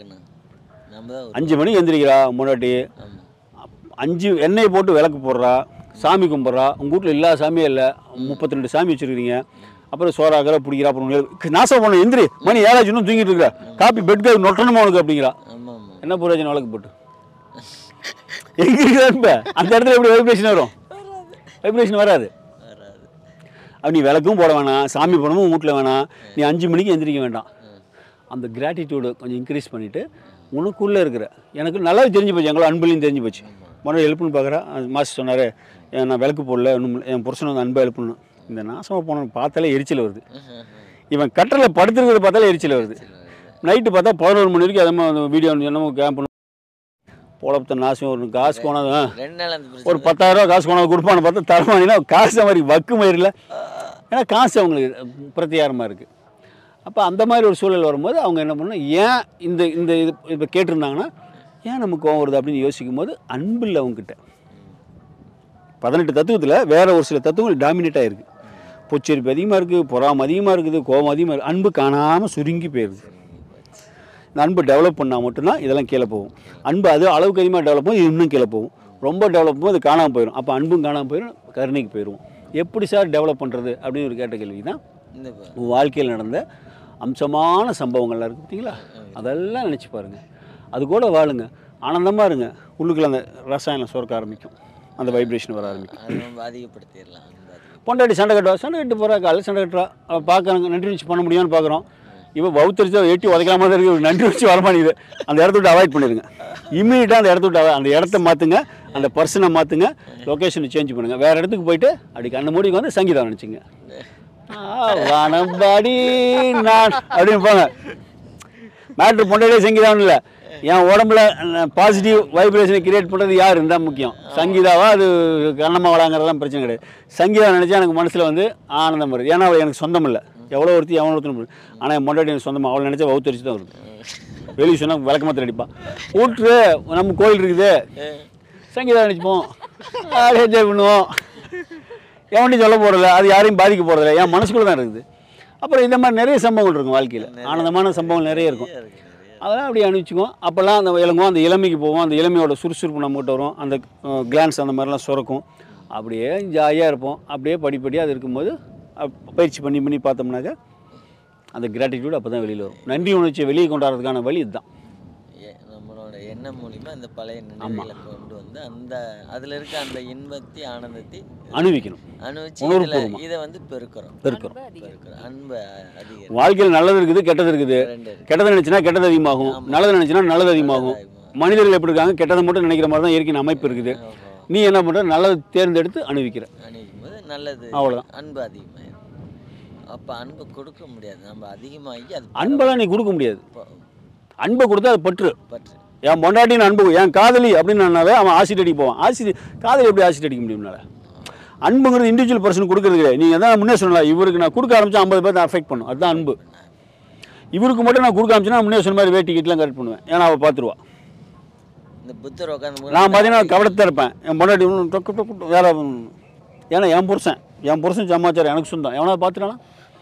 5 மணிக்கு எழுந்திரிக்கிறா முன்னாடி, 5 எண்ணெயை போட்டு விளக்கு போடுறா, சாமி கும்பிட்றா. உங்கள் வீட்டில் எல்லா சாமியும் இல்லை, 32 சாமி வச்சுருக்கிறீங்க. அப்புறம் சோறாக்கிற பிடிக்கிறா, அப்புறம் நாசம் பண்ண எந்திரி மணி 7 இன்னும் தூங்கிட்டு இருக்கிறா, காப்பி பெட்காய் நொட்டணுமா உனக்கு அப்படிங்கிறா. என்ன பிரயோஜனம் வழக்கு போட்டு எங்கே இருக்கிற அந்த இடத்துல எப்படி வைப்ரேஷன் வரும்? வைப்ரேஷன் வராது. அப்படி நீ விளக்கும் போட வேணாம், சாமி படமும் வீட்டில் வேணாம், நீ 5 மணிக்கு எந்திரிக்க வேண்டாம். அந்த கிராட்டிடியூடை கொஞ்சம் இன்க்ரீஸ் பண்ணிவிட்டு உனக்குள்ளே இருக்கிற எனக்கு நல்லா தெரிஞ்சு போச்சு, எங்களோட அன்புலையும் தெரிஞ்சு போச்சு. மறுபடியும் ஹெல்ப்னு பார்க்குறா. மாஸ்டர் சொன்னார், நான் விளக்கு போடல, இன்னும் என் புருஷனை வந்து அன்பாக ஹெல்ப்னு. இந்த நாசமாக போன பார்த்தாலே எரிச்சல் வருது. இவன் கட்டரில் படுத்துருக்கிறத பார்த்தாலே எரிச்சல் வருது. நைட்டு பார்த்தா 11 மணி வரைக்கும் அதே மாதிரி வீடியோ என்னமோ கேம்ப் போலப்பத்த நாசம். ஒரு காசு போனது ஒரு 10,000 ரூபா காசு போனது கொடுப்பான்னு பார்த்தா தரமானினா காசு மாதிரி வக்கு மயிரில். ஏன்னா காசு அவங்களுக்கு பிரத்தியாரமாக இருக்குது. அப்போ அந்த மாதிரி ஒரு சூழல் வரும்போது அவங்க என்ன பண்ணணும், ஏன் இந்த இந்த இது இப்போ கேட்டிருந்தாங்கன்னா ஏன் நமக்கு கோவம் வருது அப்படின்னு யோசிக்கும் போது அன்பு இல்லை அவங்ககிட்ட. 18 தத்துவத்தில் வேறு ஒரு சில தத்துவங்கள் டாமினேட்டாக இருக்குது. பொச்சரிப்பு அதிகமாக இருக்குது, பொறாமை அதிகமாக இருக்குது, கோபம் அதிகமாக இருக்குது. அன்பு காணாமல் சுருங்கி போயிடுது. இந்த அன்பு டெவலப் பண்ணால் மட்டும்தான் இதெல்லாம் கீழே போகும். அன்பு அது அளவுக்கு அதிகமாக டெவலப் போகும், இது இன்னும் கீழே போகும். ரொம்ப டெவலப் போகும், அது காணாமல் போயிடும். அப்போ அன்பும் காணாமல் போயிடும், கருணைக்கு போயிடுவோம். எப்படி சார் டெவலப் பண்ணுறது அப்படின்னு ஒரு கேட்ட கேள்வி தான். வாழ்க்கையில் நடந்த அம்சமான சம்பவங்கள்லாம் இருக்குது பார்த்தீங்களா, அதெல்லாம் நினச்சி பாருங்கள். அது கூட வாழுங்க, ஆனந்தமாக இருங்க. உள்ளுக்குள்ள அந்த ரசாயனம் சுரக்க ஆரம்பிக்கும், அந்த வைப்ரேஷன் வர ஆரம்பிக்கும். அதிகப்படுத்திடலாம். பொண்டாட்டி சண்டை கட்டு போகிறா, காலையில் சண்டை கட்டுறா, பார்க்குறாங்க நன்றி வச்சு பண்ண முடியும்னு பார்க்குறோம். இப்போ வவுத்தரிச்சு எட்டி உதைக்காம தான் இருக்குது, நன்றி வச்சு வரமாட்டேங்குது. அந்த இடத்த விட்டு அவாய்ட் பண்ணிடுங்க. இம்மீடியட்டாக அந்த இடத்த விட்டு அந்த இடத்த மாற்றுங்க, அந்த பர்சனை மாற்றுங்க, லொக்கேஷனை சேஞ்ச் பண்ணுங்கள். வேறு இடத்துக்கு போயிட்டு அப்படி கண்ணு மூடிக்கு வந்து சங்கீதம் நினச்சிங்க. வானம்பாடி நான் அப்படின்னு போங்க. மேட்ரு பொண்டாட்டியே சங்கீதம் இல்லை, என் உடம்புல பாசிட்டிவ் வைப்ரேஷனை கிரியேட் பண்ணுறது யார் இருந்தால் முக்கியம். சங்கீதாவா அது கண்ணம்மா வளாங்கிறதெல்லாம் பிரச்சனை கிடையாது. சங்கீதம் நினச்சா எனக்கு மனசில் வந்து ஆனந்தம் வருது. ஏன்னா அவள் எனக்கு சொந்தம் இல்லை, எவ்வளோ ஒருத்தி எவ்வளோ ஒருத்தர். ஆனால் என் பொண்டாட்டி எனக்கு சொந்தமாக அவளை நினச்சா வவுத்தரிச்சு தான் வருது. வெளியே சொன்னால் விளக்கமாத்திரம் அடிப்பான். ஊற்று நம்ம கோயில் இருக்குது, சங்கீதம் நினச்சிப்போம், என்ஜாய் பண்ணுவோம். எவன்ட்டையும் சொல்ல போகிறதில்ல, அது யாரையும் பாதிக்க போகிறதில்ல, என் மனசுக்குள்ளே தான் இருக்குது. அப்புறம் இந்த மாதிரி நிறைய சம்பவங்கள் இருக்கும் வாழ்க்கையில், ஆனந்தமான சம்பவங்கள் நிறைய இருக்கும். அதெல்லாம் அப்படியே அனுப்பிச்சிக்குவோம். அப்போல்லாம் அந்த இளங்குவோம், அந்த இளமைக்கு போவோம், அந்த இளமையோட சுறுசுறுப்பு நம்மகிட்ட வரும், அந்த கிளான்ஸ் அந்த மாதிரிலாம் சுரக்கும். அப்படியே ஜாலியாக இருப்போம். அப்படியே படிப்படியாக அது இருக்கும்போது பயிற்சி பண்ணி பார்த்தோம்னாக்கா அந்த கிராட்டிடியூட் அப்போ தான் வெளியில் வரும். நன்றி உணர்ச்சியை வெளியே கொண்டாடுறதுக்கான வழி இதுதான். நம்மளோட எண்ணம் மூலிமா அந்த பழைய நினைவுகளை கொண்டு வந்து அந்த அதில் இருக்க அந்த இன்பத்தை ஆனந்தத்தை அனுபவிக்கணும். இதை வந்து பெருக்கிறோம். அன்பு அதிகம். வாழ்க்கையில் நல்லது இருக்குது, கெட்டது இருக்குது. கெட்டது நினைச்சுன்னா கெட்டது அதிகமாகும், நல்லது நினைச்சுன்னா நல்லது அதிகமாகும். மனிதர்கள் எப்படி இருக்காங்க, கெட்டதை மட்டும் நினைக்கிற மாதிரி தான் இயற்கையின் அமைப்பு இருக்குது. நீ என்ன பண்ணுற, நல்லதை தேர்ந்தெடுத்து அனுபவிக்கிற, அனுபவிக்கும்போது நல்லது, அவ்வளோதான். அன்பு அதிகமாக. அப்போ அன்பை கொடுக்க முடியாது, நம்ம அதிகமாகி அது அன்பெல்லாம் நீ கொடுக்க முடியாது. அன்பை கொடுத்தா அது பற்று. என் பொண்டாட்டின்னு அன்பு, என் காதலி அப்படின்னு நானாவே அவன் ஆசிட் அடிக்க போவான். காதலி எப்படி ஆசிட் அடிக்க முடியும்னால? அன்புங்கிறது இண்டிவிஜுவல் பர்சன் கொடுக்குறது கிடையாது. நீங்கள் எதாவது முன்னே சொல்லலாம், இவருக்கு நான் கொடுக்க ஆரம்பிச்சா 50 பேர் அஃபெக்ட் பண்ணும், அதுதான் அன்பு. இவருக்கு மட்டும் நான் கொடுக்க ஆரம்பிச்சுன்னா முன்னே சொன்ன மாதிரி வேட்டி கிட்டலாம் கரெக்ட் பண்ணுவேன், ஏன்னா அவள் பார்த்துருவா. இந்த புத்தர் உட்காந்து நான் பார்த்தீங்கன்னா கவடத்தான் இருப்பேன். என் பொண்டாட்டி வேற, ஏன்னா என் புருஷன் சமாச்சாரம் எனக்கு சொந்தம். எவனா பார்த்துட்டானா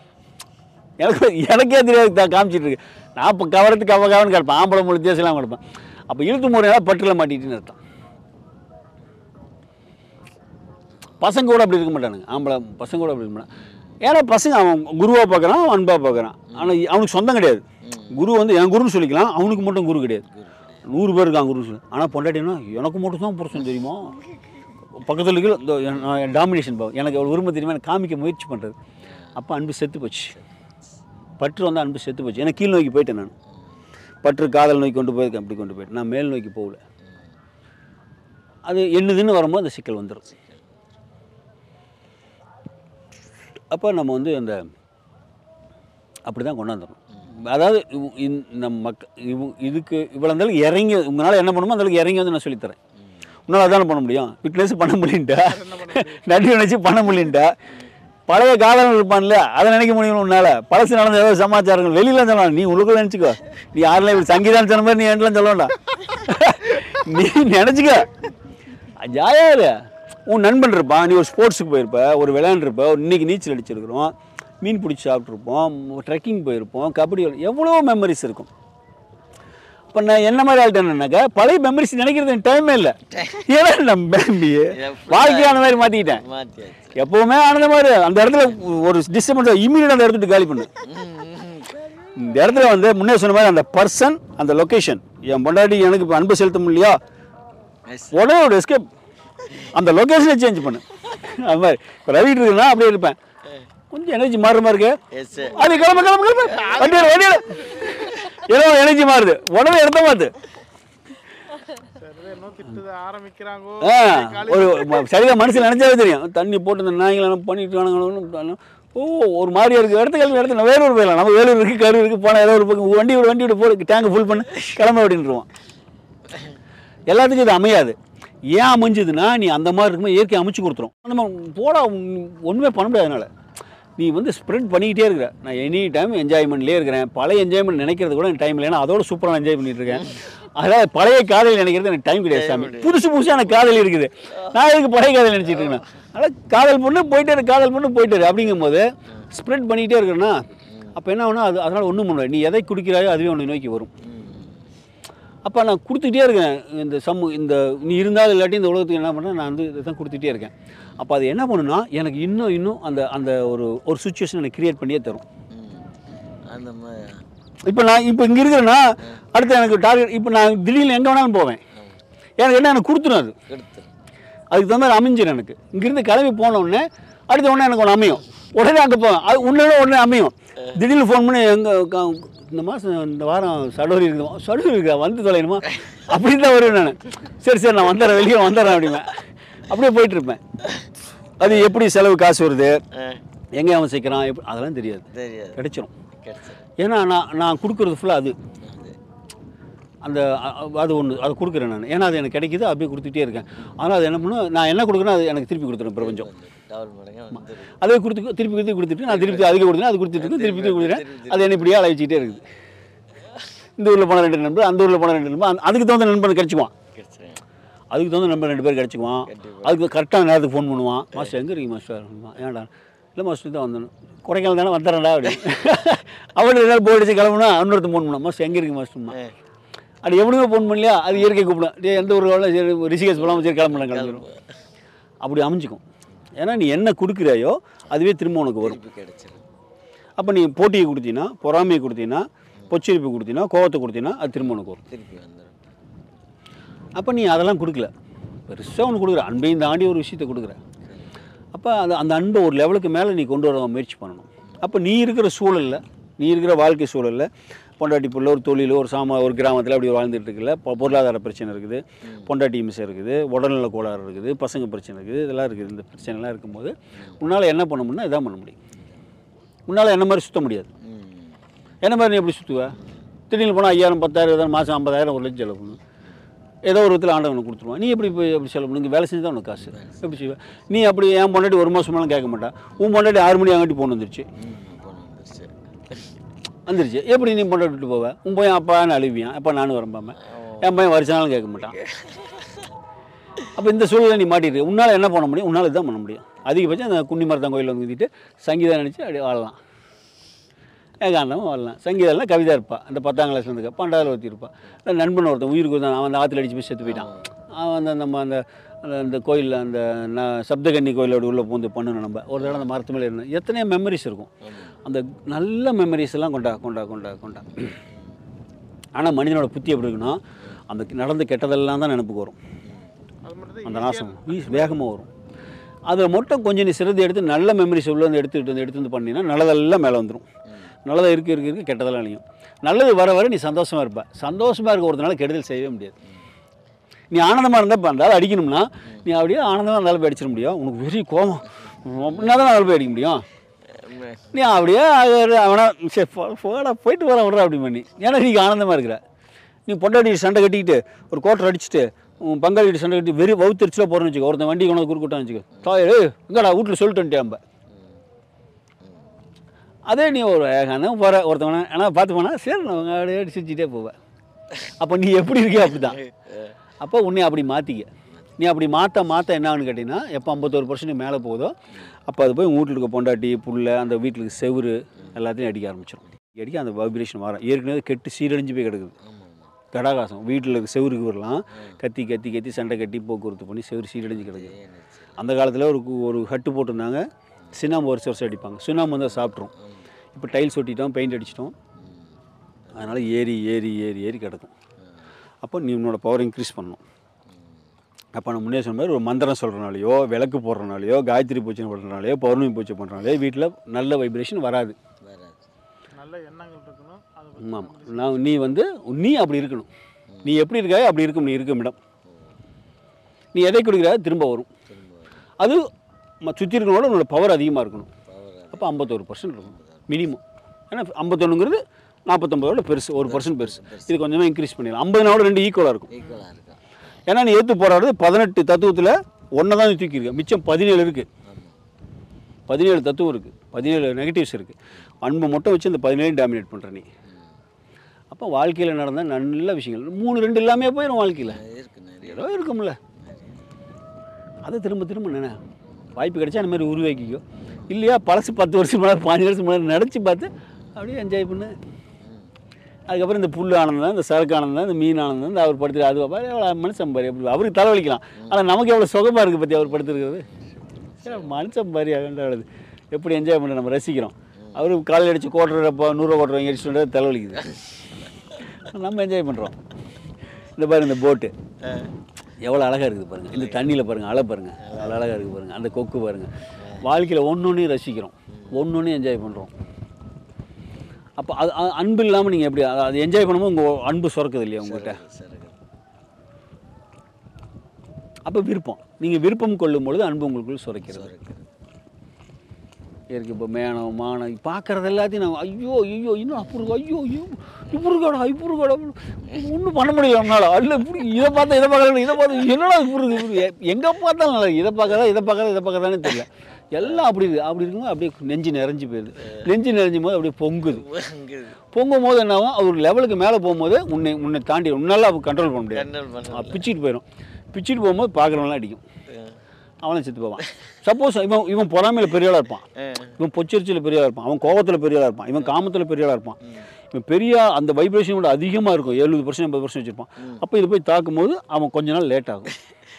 எனக்கே தெரியாது காமிச்சிட்டு இருக்கு. நான் இப்போ கவரத்துக்கு கவன்னு கிடப்பேன், ஆம்பளை மொழி தேசலாம் கிடப்பேன். அப்போ இழுத்து முறையெல்லாம் பட்டில் மாட்டிட்டுன்னு அர்த்தம். பசங்க கூட அப்படி இருக்க மாட்டானுங்க. ஆம்பளை பசங்க கூட அப்படி இருக்க மாட்டான். ஏன்னா பசங்க அவன் குருவாக பார்க்குறான், அவன் அன்பாக பார்க்குறான். ஆனால் அவனுக்கு சொந்தம் கிடையாது. குரு வந்து என் குருன்னு சொல்லிக்கலாம், அவனுக்கு மட்டும் குரு கிடையாது. 100 பேர் இருக்கான் குருன்னு சொல்லி. ஆனால் பொண்டாட்டினா எனக்கு மட்டும் தான் புருஷன் தெரியுமா, பக்கத்தில் இருக்கிற டாமினேஷன் பாவம், எனக்கு அவ்வளோ உரிமை தெரியுமா, எனக்கு காமிக்க முயற்சி பண்ணுறது. அப்போ அன்பு செத்து போச்சு. பற்று வந்து அன்பு செத்து போச்சு. ஏன்னா கீழ் நோக்கி போயிட்டேன் நான். பற்று காதல் நோக்கி கொண்டு போயிருக்கேன், அப்படி கொண்டு போயிட்டேன். நான் மேல் நோக்கி போகல. அது என்னதுன்னு வரும்போது அந்த சிக்கல் வந்துடும். அப்போ நம்ம வந்து அந்த அப்படி தான் கொண்டாந்துடணும். அதாவது நம்ம இதுக்கு இவ்வளோ இருந்தாலும் இறங்கி உங்களால் என்ன பண்ணுமோ அந்தளவுக்கு இறங்கி வந்து நான் சொல்லித்தரேன். உன்னால் அதான பண்ண முடியும். ஃபிட்னஸ் பண்ண முடியண்டா, நன்றி நினச்சி பண்ண முடியண்டா. பழைய காதல் இருப்பான்ல, அதை நினைக்க முடியும் உன்னால். பழசு நடந்த ஏதாவது சமாச்சாரங்கள் வெளியில சொல்லலாம். நீ உங்களுக்குள்ள நினச்சிக்கோ. நீ யாரெல்லாம் இப்படி சங்கீதம் சொன்ன மாதிரி நீ என்லாம் சொல்ல வேண்டாம். நீ நினச்சிக்க ஜாயாரு. உன் நண்பன் இருப்பான், நீ ஒரு ஸ்போர்ட்ஸுக்கு போயிருப்ப, ஒரு விளையாண்டுருப்ப, ஒரு இன்றைக்கி நீச்சல் அடிச்சிருக்கிறோம், மீன் பிடிச்சி சாப்பிட்ருப்போம், ட்ரெக்கிங் போயிருப்போம், கபடி, எவ்வளோ மெமரிஸ் இருக்கும். இப்போ நான் என்ன மாதிரி ஆகிட்டேன்னாக்கா பழைய மெமரிஸ் நினைக்கிறது எனக்கு டைமே இல்லை. ஏன்னா நம்ம வாழ்க்கையை அந்த மாதிரி மாற்றிக்கிட்டேன். எப்போவுமே ஆனந்த மாதிரி அந்த இடத்துல ஒரு டிஸ்டர்பன்ஸ் இமீடியட்டாக அந்த இடத்துட்டு காலி பண்ணு. இந்த இடத்துல வந்து முன்னே சொன்ன மாதிரி அந்த பர்சன், அந்த லொக்கேஷன், என் பொண்டாட்டி எனக்கு இப்போ அன்பு செலுத்த முடியலையா, உடனே ஒரு எஸ்கேப், அந்த லொக்கேஷனை சேஞ்ச் பண்ணு. அது மாதிரி இப்போ ரவிட்டு இருக்குன்னா அப்படியே இருப்பேன். கொஞ்சம் எனர்ஜி மாறுற மாதிரி இருக்கு, அது கிளம்ப கிளம்ப கிளம்ப வண்டியில் வண்டியில் ஏதோ எனர்ஜி மாறுது, உடனே எடுத்த மாறுது. ஒரு சரியாக மனசில் நினைச்சாவே தெரியும். தண்ணி போட்டு இந்த நாய்கள் பண்ணிட்டு ஒரு மாதிரியா இருக்குது. இடத்த கிளம்பி இடத்துல வேலூர் போயிடலாம். நம்ம வேலூர் இருக்குது, கரூர் இருக்குது, போனால் ஏதோ ஒரு பக்கம் வண்டி விட்டு போடு, டேங்க் ஃபுல் பண்ணு, கிளம்ப அப்படின்ட்டுருவோம். எல்லாத்துக்கும் இது அமையாது. ஏன் அமைஞ்சதுன்னா நீ அந்த மாதிரி இருக்கும்போது இயற்கை அமைச்சு கொடுத்துரும். நம்ம போட ஒன்றுமே பண்ண முடியாது. அதனால் நீ வந்து ஸ்ப்ரெட் பண்ணிக்கிட்டே இருக்கிற. நான் எனி டைம் என்ஜாய்மெண்ட்லேயே இருக்கிறேன். பழைய என்ஜாய்மெண்ட் நினைக்கிறது கூட எனக்கு டைம் இல்லை. ஏன்னா அதோட சூப்பராக என்ஜாய் பண்ணிட்டு இருக்கேன். அதாவது பழைய காதல் நினைக்கிறது எனக்கு டைம் கிடையாது சாமி. புதுசாக எனக்கு காதல் இருக்குது. நான் எதுக்கு பழைய காதல் நினச்சிட்டு இருக்கேன். அதனால் காதல் பண்ணு போயிட்டே இருக்கு, காதல் பண்ணு போயிட்டே இருக்கு. அப்படிங்கும்போது ஸ்ப்ரெட் பண்ணிக்கிட்டே இருக்கிறேன்னா அப்போ என்ன ஆகுனா அது அதனால் ஒன்றும் பண்ணல. நீ எதை குடிக்கிறாயோ அதுவே உன்னை நோக்கி வரும். அப்போ நான் கொடுத்துட்டே இருக்கேன். இந்த நீ இருந்தாலும் இல்லாட்டி இந்த உலகத்துக்கு என்ன பண்ணேன், நான் வந்து இதை தான் கொடுத்துட்டே இருக்கேன். அப்போ அது என்ன பண்ணுன்னா எனக்கு இன்னும் அந்த ஒரு சுச்சுவேஷன் எனக்கு க்ரியேட் பண்ணியே தரும். அந்த மாதிரி இப்போ நான் இப்போ இங்கே இருக்கிறேன்னா அடுத்து எனக்கு டார்கெட். இப்போ நான் திடீர்னு எங்கே வேணாலும் போவேன். எனக்கு என்ன எனக்கு கொடுத்துரும். அதுக்கு தகுந்த மாதிரி அமைஞ்சிடும். எனக்கு இங்கேருந்து கிளம்பி போனோடனே அடுத்த உடனே எனக்கு ஒன்று அமையும். உடனே அங்கே போவேன். அது உடனே அமையும். திடீர்னு ஃபோன் பண்ணி எங்கள் இந்த மாதம் இந்த வாரம் சடோரி இருக்கா வந்து தொலைணுமா அப்படின்னு தான் வருவேன் நான். சரி நான் வந்துடுறேன், வெளியே வந்துடுறேன் அப்படிமே. அப்படியே போயிட்டுருப்பேன். அது எப்படி செலவு காசு வருது, எங்கே அவன் சேர்க்குறான், அதெல்லாம் தெரியாது. கிடைச்சிடும். ஏன்னா நான் கொடுக்குறது ஃபுல்லாக அது ஒன்று அது கொடுக்குறேன் நான். ஏன்னா அது எனக்கு கிடைக்கிது, அப்படியே கொடுத்துட்டே இருக்கேன். ஆனால் அது என்ன பண்ணும், நான் என்ன கொடுக்குறேன் அது எனக்கு திருப்பி கொடுத்துருவேன். பிரபஞ்சம் அதே திருப்பி கொடுத்துட்டு நான் திருப்பி அதுக்கு கொடுத்துட்டேன், அது கொடுத்துட்டு திருப்பி கொடுத்துட்டேன். அது என்ன இப்படியே அழைச்சிக்கிட்டே இருக்குது. இந்த ஊரில் போன 2 நண்பர், அந்த ஊரில் போன 2 நண்பர், அதுக்கு தகுந்த நண்பர் கிடச்சிக்குவான். அதுக்கு தகுந்த நண்பர் 2 பேர் கிடச்சிக்குவான். அதுக்கு கரெக்டான நேரத்துக்கு ஃபோன் பண்ணுவான். மாஸ்டர் எங்கே இருக்கீங்க மாஸ்டர்? ஏன்டா இல்லை மாஸ்டர் தான் வந்தேன், கொடைக்கானல் தானே வந்துடுறேன்டா அப்படின்னு. அவனுக்கு ஏதாவது போய் அடிச்சு கிளம்புனா இன்னொருத்தர் ஃபோன் பண்ணுவான். மாஸ்டர் எங்கே இருக்கு மாஸ்டர்மா? அது எவனுமே ஃபோன் பண்ணலையா, அது இயற்கை கூப்பிடும். எந்த ஊரில் சரி ரிஷிகேஷ் போகலாம், சரி கிளம்பிடும். அப்படி அமைஞ்சிக்கும். ஏன்னா நீ என்ன கொடுக்குறாயோ அதுவே திரும்ப உனக்கு வரும். அப்போ நீ போட்டியை கொடுத்தீங்கன்னா, பொறாமையை கொடுத்தீங்கன்னா, பொச்சரிப்பு கொடுத்தீங்கன்னா, கோவத்தை கொடுத்தீங்கன்னா அது திரும்ப உனக்கு வரும். அப்போ நீ அதெல்லாம் கொடுக்கல, பெருசாக ஒன்று கொடுக்குற, அன்பையும் தாண்டி ஒரு விஷயத்தை கொடுக்குற. அப்போ அந்த அன்பை ஒரு லெவலுக்கு மேலே நீ கொண்டு வர முயற்சி பண்ணணும். அப்போ நீ இருக்கிற சூழலில், நீ இருக்கிற வாழ்க்கை சூழலில் பொண்டாட்டி பிள்ளை, ஒரு தொழில், ஒரு கிராமத்தில் அப்படி வாழ்ந்துட்டு இருக்குல்ல, பொருளாதார பிரச்சனை இருக்குது, பொண்டாட்டி மிசை இருக்குது, உடல்நல கோளாறு இருக்குது, பசங்க பிரச்சனை இருக்குது, இதெல்லாம் இருக்குது. இந்த பிரச்சனைலாம் இருக்கும்போது உன்னால் என்ன பண்ண முடியும்னா இதான் பண்ண முடியும். உன்னால் என்ன மாதிரி சுற்ற முடியாது. என்ன மாதிரி நீ எப்படி சுற்றுவேன்? திடீர்னு போனால் 5000, 10,000, 20,000, மாதம் 50,000, 1 லட்சம் செலவு பண்ணணும். ஏதோ ஒரு விதத்தில் ஆண்டவனுக்கு கொடுத்துருவான். நீ எப்படி போய் எப்படி செலவு பண்ணு? வேலை செஞ்சு தான் உனக்கு காசு. எப்படி செய்வேன்? நீ அப்படி என் பொண்டாட்டி 1 மாதம் மேலே கேட்க மாட்டா. உன் பொண்டாட்டி 6 மணி அங்காட்டி போன் வந்துருச்சு. எப்படி நீ பொண்டாட்டி விட்டு போவேன்? உன் பையன் அப்பான்னு அழுவியான், அப்போ நானும் வரம்பாம. என் பையன் வருஷனாலும் கேட்க மாட்டான். அப்போ இந்த சூழலை நீ மாட்டிட்டு உன்னால் என்ன பண்ண முடியும்? உன்னால் இதுதான் பண்ண முடியும். அதிகபட்சம் அந்த குன்னிமரத்தான் கோயிலில் வந்து ஊற்றிட்டு சங்கீதம் நினச்சி அப்படி வாழலாம். ஏகாந்தமும் வாழலாம். சங்கீதம்லாம் கவிதா இருப்பாள். அந்த 10ஆம் கிளாஸ்ல இருந்து 12ல் ஒருத்தி இருப்பாள். நண்பன் ஒருத்தன் உயிருக்கு தான், அவன் அந்த ஆற்றுல அடிச்சு போய் செத்து போயிட்டான். அவன் நம்ம அந்த அந்த கோயிலில் அந்த சப்தகன்னி கோயிலோட உள்ளே பூந்து பண்ணணும். நம்ம ஒரு தடவை அந்த மரத்து மேலே இருந்தோம். எத்தனையோ மெமரிஸ் இருக்கும். அந்த நல்ல மெமரிஸ் எல்லாம் கொண்டா. ஆனால் மனிதனோட புத்தி எப்படி இருக்குன்னா அந்த நடந்த கெட்டதெல்லாம் தான் நினைப்புக்கு வரும். அந்த நாசம் வேகமாக வரும். அதில் மட்டும் கொஞ்சம் நீ சிறந்து எடுத்து நல்ல மெமரிஸ் உள்ள வந்து எடுத்து வந்து பண்ணினா நல்லதெல்லாம் மேலே வந்துடும். நல்லதாக இருக்க கெட்டதெல்லாம் அழியும். நல்லது வர நீ சந்தோஷமாக இருப்ப. சந்தோஷமாக இருக்க ஒருத்தனால கெடுதல் செய்யவே முடியாது. நீ ஆனந்தமாக இருந்தால் பண்ணாலும் அடிக்கணும்னா நீ அப்படியே ஆனந்தமாக இருந்தாலும் போய் அடிச்சிட முடியும். உனக்கு வெறி கோபம் அப்படின்னா தான் அதில் போய் அடிக்க முடியும். நீ அப்படியே அவனா சரி போயிட்டு வர விட்ற அப்படி பண்ணி. ஏன்னா நீ ஆனந்தமாக இருக்கிற. நீ பொண்டாட்டி சண்டை கட்டிக்கிட்டு ஒரு கோட்டர் அடிச்சுட்டு பங்காளிகிட்ட சண்டை கட்டி வெறி வவுத்தரிச்சில் போகிறேன்னு வச்சுக்கோ. ஒருத்தன் வண்டி கொண்டு குறுக்கிட்டான்னு வச்சுக்கோ. தாயே எங்கடா வீட்டில் சொல்லிட்டு வந்துட்டேன். அதே நீ ஒரு ஏகாந்தம் போகிற ஒருத்தவன ஆனால் பார்த்து போனால் சரி நான் அப்படியே சிரிச்சிட்டே போவேன். அப்போ நீ எப்படி இருக்கியா அப்படி தான். அப்போ உன்னை அப்படி மாற்றிக்க. நீ அப்படி மாற்ற என்னான்னு கேட்டிங்கன்னா எப்போ 51% மேலே போகுதோ அப்போ அது போய் வீட்டில் இருக்க பொண்டாட்டி புல்லை அந்த வீட்டுக்கு செவுரு எல்லாத்தையும் அடிக்க ஆரம்பிச்சிடும். அடிக்க அந்த வைப்ரேஷன் வரும். ஏற்கனவே கெட்டு சீரழிஞ்சு போய் கிடக்குது. கடாகாசம் வீட்டில் இருக்க செவருக்கு வரலாம் கத்தி சண்டை கட்டி போக்குவரத்து பண்ணி செவரு சீரழிஞ்சு கிடக்குது. அந்த காலத்தில் ஒரு ஹட்டு போட்டிருந்தாங்க. சுண்ணாம்பு வருஷம் அடிப்பாங்க. சுண்ணாம்பு வந்து சாப்பிட்ரும். இப்போ டைல்ஸ் ஒட்டிட்டோம், பெயிண்ட் அடிச்சிட்டோம். அதனால் ஏறி கிடக்கும். அப்போ நீ உன்னோட பவர் இன்க்ரீஸ் பண்ணணும். அப்போ நான் முன்னே சொன்ன மாதிரி ஒரு மந்திரம் சொல்கிறனாலையோ விளக்கு போடுறனாலையோ காயத்ரி பூஜை பண்ணுறனாலையோ பௌர்ணமி பூஜை பண்ணுறனாலையோ வீட்டில் நல்ல வைப்ரேஷன் வராது. நல்ல எண்ணங்கள் இருக்கணும். ஆமாம். நீ அப்படி இருக்கணும். நீ எப்படி இருக்காயோ அப்படி இருக்கும். நீ இருக்கும் இடம் நீ எதை கொடுக்குற திரும்ப வரும். அது சுற்றி இருக்கனோட உன்னோட பவர் அதிகமாக இருக்கணும். அப்போ 51% இருக்கும் மினிமம். ஏன்னா 51ங்கிறது 49 பெருசு, 1% பெருசு. இது கொஞ்சமாக இன்க்ரீஸ் பண்ணிடலாம். 50 2 ஈக்குவலாக இருக்கும். ஏன்னா நீ ஏற்று போராடுறது 18 தத்துவத்தில் ஒன்றை தான் தூக்கியிருக்க. மிச்சம் 17 இருக்குது. 17 தத்துவம் இருக்குது. 17 நெகட்டிவ்ஸ் இருக்குது. அன்பை மட்டும் வச்சு இந்த 17 டாமினேட் பண்ணுற நீ. அப்போ வாழ்க்கையில் நடந்த நல்ல விஷயங்கள் 3 2 எல்லாமே போயிடும். வாழ்க்கையில் ஏதோ இருக்கும்ல. அதை திரும்ப நினை. வாய்ப்பு கிடைச்சா அந்த மாதிரி உருவாக்கிக்கோ. இல்லையா பழசு 10 வருஷம் முன்னாடி 15 வருஷம் முன்னாடி நினச்சி பார்த்து அப்படியே என்ஜாய் பண்ணு. அதுக்கப்புறம் இந்த புல் ஆனந்தம், இந்த சரக்கு ஆனந்தம், இந்த மீன் ஆனந்தம், இந்த அவர் படுத்துரு அது பாரு எவ்வளோ மனுஷன் பாரு எப்படி அவருக்கு தலைவலிக்கலாம். ஆனால் நமக்கு எவ்வளோ சுகமாக இருக்குது பற்றி அவர் படுத்துருக்கிறது. மனுஷன் பாரு அகண்டாடுது எப்படி என்ஜாய் பண்ண நம்ம ரசிக்கிறோம். அவர் காலையில் அடித்து கோட்டரப்போ 100 கோட்டர் வாங்கி அடிச்சுட்டு தலைவலிக்குது. நம்ம என்ஜாய் பண்ணுறோம். இந்த பாரு இந்த போட்டு எவ்வளோ அழகாக இருக்குது பாருங்கள். இந்த தண்ணியில் பாருங்கள் அலை பாருங்கள் அவ்வளோ அழகாக இருக்குது பாருங்கள். அந்த கொக்கு பாருங்கள். வாழ்க்கையில் ஒன்று ரசிக்கிறோம், ஒன்று என்ஜாய் பண்ணுறோம். அப்போ அது அன்பு இல்லாமல் நீங்கள் எப்படி அது என்ஜாய் பண்ணும்போது உங்கள் அன்பு சுரக்குது இல்லையா உங்கள்கிட்ட. அப்போ நீங்கள் விருப்பம் கொள்ளும் பொழுது அன்பு உங்களுக்குள்ள சுரைக்கிறது இருக்கு. இப்போ மேனம் மானம் பார்க்குறது எல்லாத்தையும் நான் ஐயோ இன்னும் அப்படி ஐயோ இப்படி ஒன்றும் பண்ண முடியல நம்மளால. அல்ல இப்படி இதை பார்த்தா இதை பார்த்து என்னடா இப்படி எங்கே பார்த்தாலும் நல்லா இதை பார்க்கறதானே தெரியல. எல்லாம் அப்படி இருக்கும்போது அப்படியே நெஞ்சு நிறைஞ்சு போயிடுது. நெஞ்சு நிறைஞ்சும் போது அப்படியே பொங்கும் போது என்ன ஆகும், அவர் லெவலுக்கு மேலே போகும்போது உன்னை தாண்டி உன்னால அவர் கண்ட்ரோல் பண்ண முடியாது. பிச்சுட்டு போகும்போது பார்க்குறவங்களாம் அடிக்கும். அவனும் செத்து போவான். சப்போஸ் இவன் பொறாமையில் பெரிய ஆளாக இருப்பான், இவன் பொச்சரிச்சியில் பெரிய ஆளாக இருப்பான், அவன் கோபத்தில் பெரிய ஆளாக இருப்பான், இவன் காமத்தில் பெரிய ஆளாக இருப்பான். இவன் பெரிய அந்த வைப்ரேஷனோட அதிகமாக இருக்கும். 70% 80% வச்சுருப்பான். அப்போ இது போய் தாக்கும் போது அவன் கொஞ்ச நாள் லேட் ஆகும்.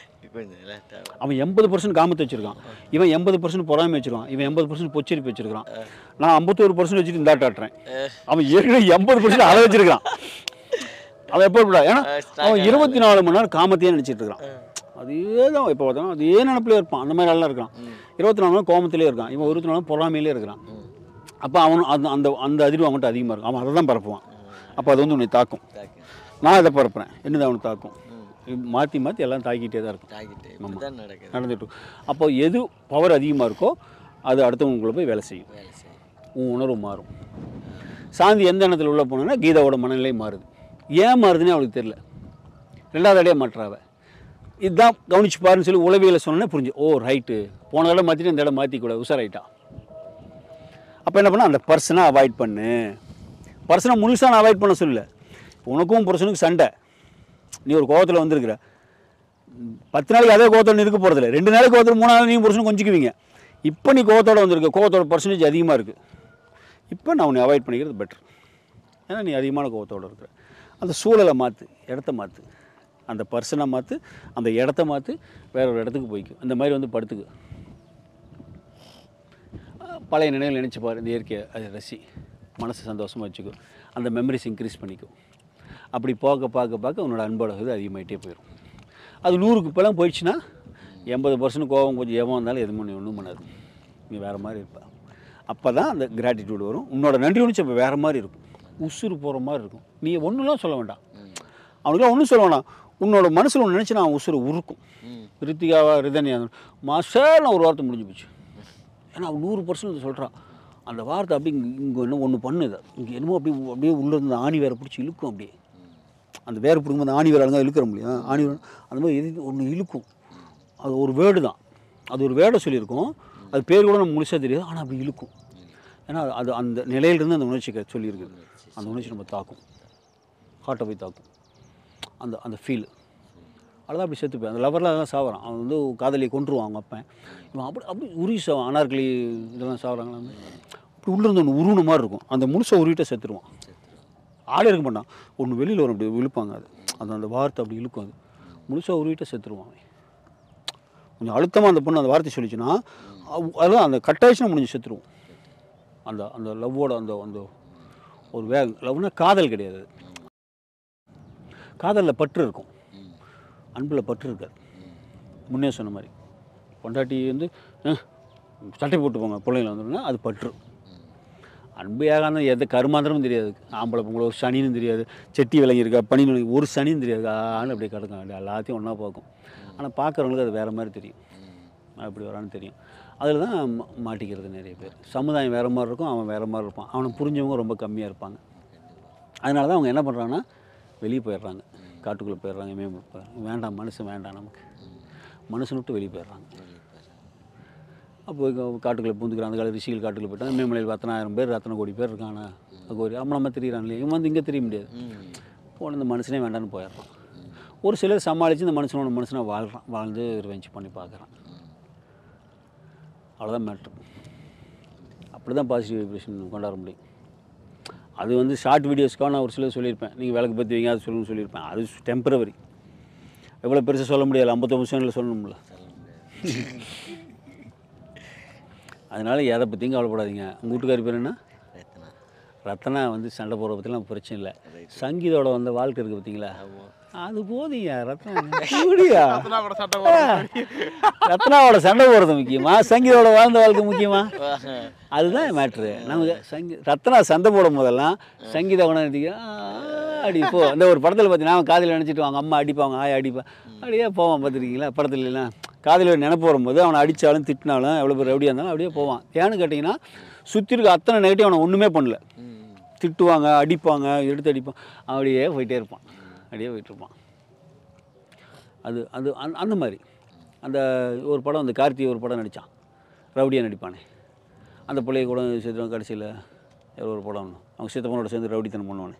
அவன் 80% காமத்தை வச்சுருக்கான், இவன் 80% பொறாமை வச்சுருக்கான், இவன் 80% பொச்சரிப்பு வச்சுருக்கான். நான் 51% வச்சுட்டு இந்த ஆட்டுறேன். அவன் ஏற்கனவே 80% அதை வச்சுருக்கான். அவன் எப்போ கூட ஏன்னா அவன் 24 மணி நேரம் காமத்தையே நினச்சிட்டு இருக்கான். அதே தான் இப்போ பார்த்தோம்னா அதே நினப்பிலே இருப்பான். அந்த மாதிரி நல்லா இருக்கான். 24 மணி நேரம் கோமத்திலே இருக்கான். இவன் 24 மணி பொறாமையிலே இருக்கிறான். அப்போ அவனும் அந்த அதிர்வு அவன்கிட்ட அதிகமாக இருக்கும். அவன் அதை தான் பரப்புவான். அப்போ அது வந்து உன்னை தாக்கும். நான் இதை பரப்புறேன், என்னது அவனுக்கு தாக்கும். மாற்றி எல்லாம் தாக்கிட்டே தான் இருக்கும். நடந்துட்டு. அப்போ எது பவர் அதிகமாக இருக்கோ அது அடுத்தவங்களுக்குள்ள போய் வேலை செய்யும். உன் உணர்வு மாறும். சாந்தி எந்த இடத்துல உள்ள போனோன்னா கீதாவோட மனநிலை மாறுது. ஏன் மாறுதுன்னே அவளுக்கு தெரியல. 2வது அடையாக மாற்றாவ இதுதான் கவனிச்சு பாருன்னு சொல்லி உளவியலை சொன்னோன்னே புரிஞ்சு, ஓ ரைட்டு போன இடம் மாற்றிட்டு இந்த இடம் மாற்றிக்கூடாது, உஷாராயிட்டா. அப்போ என்ன பண்ணால் அந்த பர்சனை அவாய்ட் பண்ணு. பர்சனை முழுசாக நான் அவாய்ட் பண்ண சொல்லல. உனக்கும் பர்சனுக்கு சண்டை, நீ ஒரு கோவத்தில் வந்திருக்கிற, 10 நாளைக்கு அதே கோவத்தோடு இருக்க போகிறதில்ல. 2 நாளைக்கு கோவத்தில் 3 நாள் நீங்கள் பர்சனும் கொஞ்சிக்குவீங்க. இப்போ நீ கோவத்தோடு வந்திருக்க, கோவத்தோட பர்சன்டேஜ் அதிகமாக இருக்குது. இப்போ நான் உன்னை அவாய்ட் பண்ணிக்கிறது பெட்டர். ஏன்னா நீ அதிகமான கோவத்தோடு இருக்கிற. அந்த சூழலை மாற்று, இடத்த மாற்று. அந்த பர்சனை மாற்று, அந்த இடத்த மாற்று, வேற ஒரு இடத்துக்கு போய்க்கும். இந்த மாதிரி வந்து படுத்துக்கு. பழைய நினைவில் நினச்சிப்பார், இந்த இயற்கையை அதை ரசி, மனசு சந்தோஷமாக வச்சுக்கும், அந்த மெமரிஸ் இன்க்ரீஸ் பண்ணிக்கும். அப்படி பார்க்க உன்னோட அன்போட இது அதிகமாகிட்டே போயிடும். அது 100க்கு இப்போலாம் போயிடுச்சுன்னா 80% கோபம் கொஞ்சம் எவன் வந்தாலும் எதுவும் ஒன்றும் பண்ணாது. நீ வேறு மாதிரி இருப்ப. அப்போ தான் அந்த கிராட்டிடியூட் வரும். உன்னோட நன்றி உணர்ச்சி அப்போ வேறு மாதிரி இருக்கும், உசுறு போகிற மாதிரி இருக்கும். நீ ஒன்றுலாம் சொல்ல வேண்டாம், அவனுக்குலாம் ஒன்றும் சொல்ல வேண்டாம். உன்னோட மனசில் ஒன்று நினச்சி நான் உசுறு உருக்கும். ரித்திகாவா ரிதனியா மாஸ்டர் ஒரு வார்த்தை முடிஞ்சு போச்சு. ஏன்னா அவன் 100% சொல்கிறான். அந்த வார்த்தை அப்படி இங்கே இன்னும் ஒன்று பண்ணுது, இங்கே என்னமோ அப்படியே உள்ளே இருந்து ஆணி வேறு பிடிச்சி இழுக்கும். அப்படியே அந்த வேறு பிடிக்கும் அந்த ஆணி வேறு அழகாக இழுக்கிற முடியும். ஆணி வேறு அந்த மாதிரி எது ஒன்று இழுக்கும். அது ஒரு வேர்டு தான், அது ஒரு வேர்டை சொல்லியிருக்கோம். அது பேர் கூட நம்ம முழுசாக தெரியாது, ஆனால் அப்படி இழுக்கும். ஏன்னா அது அந்த நிலையிலிருந்து அந்த உணர்ச்சி சொல்லியிருக்குது. அந்த உணர்ச்சி நம்ம தாக்கும், ஹார்ட்டை போய் தாக்கும். அந்த ஃபீல் அதெல்லாம் அப்படி செத்துப்பேன். அந்த லவரில் அதெல்லாம் சாவறான். அவன் வந்து காதலியை கொண்டுருவான் அவங்க அப்பன். இவன் அப்படி உருவி சாவான். அனார்கலி இதெல்லாம் சாவறாங்களா அப்படி உள்ளே இருந்து ஒன்று உருவன மாதிரி இருக்கும். அந்த முழுசாக உருவிட்ட செத்துருவான். ஆளே இருக்க மாட்டான். ஒன்று வெளியில் வரும், அப்படி இழுப்பாங்க. அந்த வார்த்தை அப்படி இழுக்கும். அது முழுசாக உருவிட்ட செத்துருவான். அவன் கொஞ்சம் அழுத்தமாக அந்த பொண்ணு அந்த வார்த்தை சொல்லிச்சுன்னா அதெல்லாம் அந்த கட்டாயிச்சுன்னா முடிஞ்சு செத்துருவோம். அந்த லவ்வோட அந்த ஒரு லவ்னா காதல் கிடையாது. காதலில் பற்று இருக்கும், அன்பில் பற்று இருக்காது. முன்னே சொன்ன மாதிரி பொண்டாட்டி வந்து சட்டை போட்டு போங்க பிள்ளைங்கள வந்துடுன்னா அது பற்று. அன்பு ஏகாந்த எந்த கருமாந்திரமும் தெரியாது. ஆம்பளை பொங்கலை ஒரு சனின்னு தெரியாது, செட்டி விளங்கியிருக்கா பனின்னு ஒரு சனின்னு தெரியாது. ஆன்னு அப்படியே கிடக்கும், எல்லாத்தையும் ஒன்றா பார்க்கும். ஆனால் பார்க்குறவங்களுக்கு அது வேறு மாதிரி தெரியும், அப்படி வரான்னு தெரியும். அதில் தான் மாட்டிக்கிறது நிறைய பேர். சமுதாயம் வேறு மாதிரி இருக்கும், அவன் வேறு மாதிரி இருப்பான். அவனை புரிஞ்சவங்க ரொம்ப கம்மியாக இருப்பாங்க. அதனால தான் அவங்க என்ன பண்ணுறாங்கன்னா வெளியே போயிடுறாங்க, காட்டுக்குள்ளே போயிடுறாங்க. வேண்டாம் மனுஷன் வேண்டாம், நமக்கு மனுஷன் விட்டு வெளியே போயிடுறாங்க. அப்போ காட்டுக்குள்ளே பூந்துக்கிறான். அந்த கால ரிஷிகள் காட்டுக்குள்ளே போயிட்டாங்க. மேமலையில் 10,000 பேர் 1,000 கோடி பேர் இருக்கானா கோரி நம்ம தெரியிறான் இல்லையா. இவன் வந்து இங்கே தெரிய முடியாது. போன இந்த மனுஷனே வேண்டான்னு போயிடுறான். ஒரு சிலர் சமாளித்து இந்த மனுஷனாக வாழ்ந்து ரிவெஞ்ச் பண்ணி பார்க்குறான். அவ்வளோதான் மேட்ரு. அப்படி தான் பாசிட்டிவ் வைப்ரேஷன் கொண்டாட முடியும். அது வந்து ஷார்ட் வீடியோஸ்க்காக நான் ஒரு சிலர் சொல்லியிருப்பேன், நீங்கள் விளக்கு பற்றி வைங்க அது சொல்லணும்னு சொல்லியிருப்பேன். அது டெம்பரவரி. எவ்வளோ பெருசாக சொல்ல முடியாது, 59 செகண்டில் சொல்லணும்ல. அதனால் எதை பற்றியும் கவலைப்படாதீங்க. உங்கள் வீட்டுக்காரி பேர் என்ன? ரத்னா வந்து சண்டை போடுற பற்றிலாம் பிரச்சனை இல்லை. சங்கீதோட வந்த வாழ்க்கை இருக்குது பார்த்தீங்களா, அது போதியா. ரத்னாவோட சண்டை போடுறது முக்கியமா, சங்கீதோட வாழ்ந்த வாழ்க்கை முக்கியமா? அதுதான் மேட்ரு. நமக்கு ரத்னா சண்டை போடும் போதெல்லாம் சங்கீதா கொண்டாடி அடி போ. அந்த ஒரு படத்தில் பார்த்தீங்கன்னா அவன் காதில் நினச்சிட்டு அவங்க அம்மா அடிப்பாங்க, ஆயா அடிப்பா அப்படியே போவான். பார்த்துருக்கீங்களா படத்துலலாம்? காதில் நினைப்பு வரும்போது அவனை அடித்தாலும் திட்டினாலும் எவ்வளோ பேர் எப்படியா இருந்தாலும் அப்படியே போவான். ஏன்னு கேட்டிங்கன்னா சுற்றி இருக்க அத்தனை நெகட்டிவ் அவனை ஒன்றுமே பண்ணல. திட்டுவாங்க, அடிப்பாங்க, எடுத்து அடிப்பான், அப்படியே போயிட்டே இருப்பான், அப்படியே போயிட்டுருப்பான். அது அது அந்த மாதிரி அந்த ஒரு படம், அந்த கார்த்தி ஒரு படம் நடித்தான், ரவுடியாக நடிப்பானே. அந்த பிள்ளைய கூட சேர்த்து கடைசியில் ஒரு படம் அவங்க சித்தப்பனோட சேர்ந்து ரவுடித்தனம் பண்ணுவானே,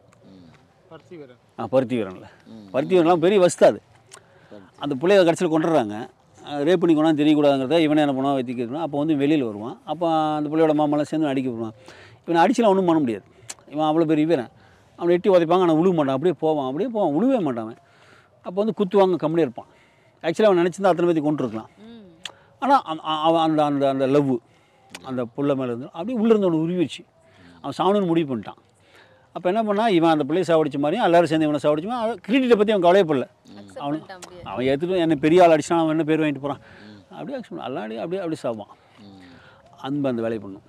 பருத்தி வீரனில். பருத்தி வீரன்லாம் பெரிய வஸ்தாது. அந்த பிள்ளைய கடைசியில் கொண்டுடுறாங்க. ரேப் பண்ணி கொண்டாந்து தெரியக்கூடாதுங்கிறத இவனே என்ன பண்ணுவான், வைத்திக்கணும். அப்போ வந்து வெளியில் வருவான். அப்போ அந்த பிள்ளையோட மாமெல்லாம் சேர்ந்து அடிக்க போடுவான். இவனை அடிச்சுலாம் ஒன்றும் பண்ண முடியாது. இவன் அவ்வளோ பெரிய வீரன். அவனை எட்டி உதைப்பாங்க, ஆனால் விழுக மாட்டான். அப்படியே போவான், விழுவே மாட்டான். அப்போ வந்து குத்துவாங்க, கம்மியாக இருப்பான். ஆக்சுவலாக அவன் நினச்சிருந்தா அத்தனை பேர்த்தி கொண்டுருக்கலாம். ஆனால் அவன் அந்த அந்த அந்த லவ் அந்த புள்ள மேலே இருந்து அப்படியே உள்ளேருந்து அவனை உருவிடுச்சு. அவன் சாவணுன்னு முடிவு பண்ணிட்டான். அப்போ என்ன பண்ணால் இவன் அந்த பிள்ளையை சாவடிச்ச மாதிரியும் எல்லோரும் சேர்ந்து இவனை சாவடிச்சுமா. கிரெடிட்டை பற்றி அவன் கவலையப்படல. அவன் ஏற்றுட்டு என்ன பெரிய ஆள் அடிச்சான், அவன் என்ன பேர் வாங்கிட்டு போகிறான், அப்படியே ஆக்சுவலாக அல்லாடி அப்படியே சாவான். அன்பு அந்த வேலையை பண்ணும்.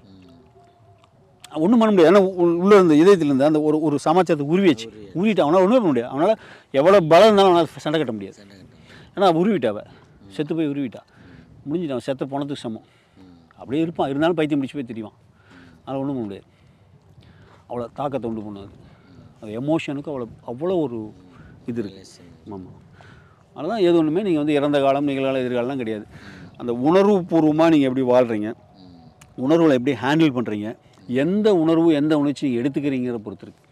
ஒன்றும் பண்ண முடியாது. ஏன்னா உள்ளே இருந்த இதயத்திலேருந்து அந்த ஒரு சமாச்சாரத்தை உருவிச்சு, உருவிட்டு அவனால் ஒன்றுமே பண்ண முடியாது. அவனால் எவ்வளோ பலம் இருந்தாலும் அவனால் சண்டை கட்ட முடியாது. ஏன்னா உருவிட்டாவ செத்து போய் உருவிட்டா, முடிஞ்சிட்டான். செத்த போனதுக்கு சமம். அப்படியே இருப்பான், இருந்தாலும் பைத்தியம் முடிச்சு போய் தெரியும். அதனால் ஒன்றும் பண்ண முடியாது. அவ்வளோ தாக்கத்தை உண்டு பண்ணாது. அது எமோஷனுக்கு அவ்வளோ ஒரு இது இருக்குது. ஆமாம். அதனால் எது ஒன்றுமே நீங்கள் வந்து இறந்த காலம், நிகழ்காலம், எதிர்காலம்லாம் கிடையாது. அந்த உணர்வு பூர்வமாக நீங்கள் எப்படி வாழ்கிறீங்க, உணர்வுகளை எப்படி ஹேண்டில் பண்ணுறீங்க, எந்த உணர்வு எந்த உணர்ச்சி நீங்கள் எடுத்துக்கிறீங்கிற பொறுத்து இருக்குது.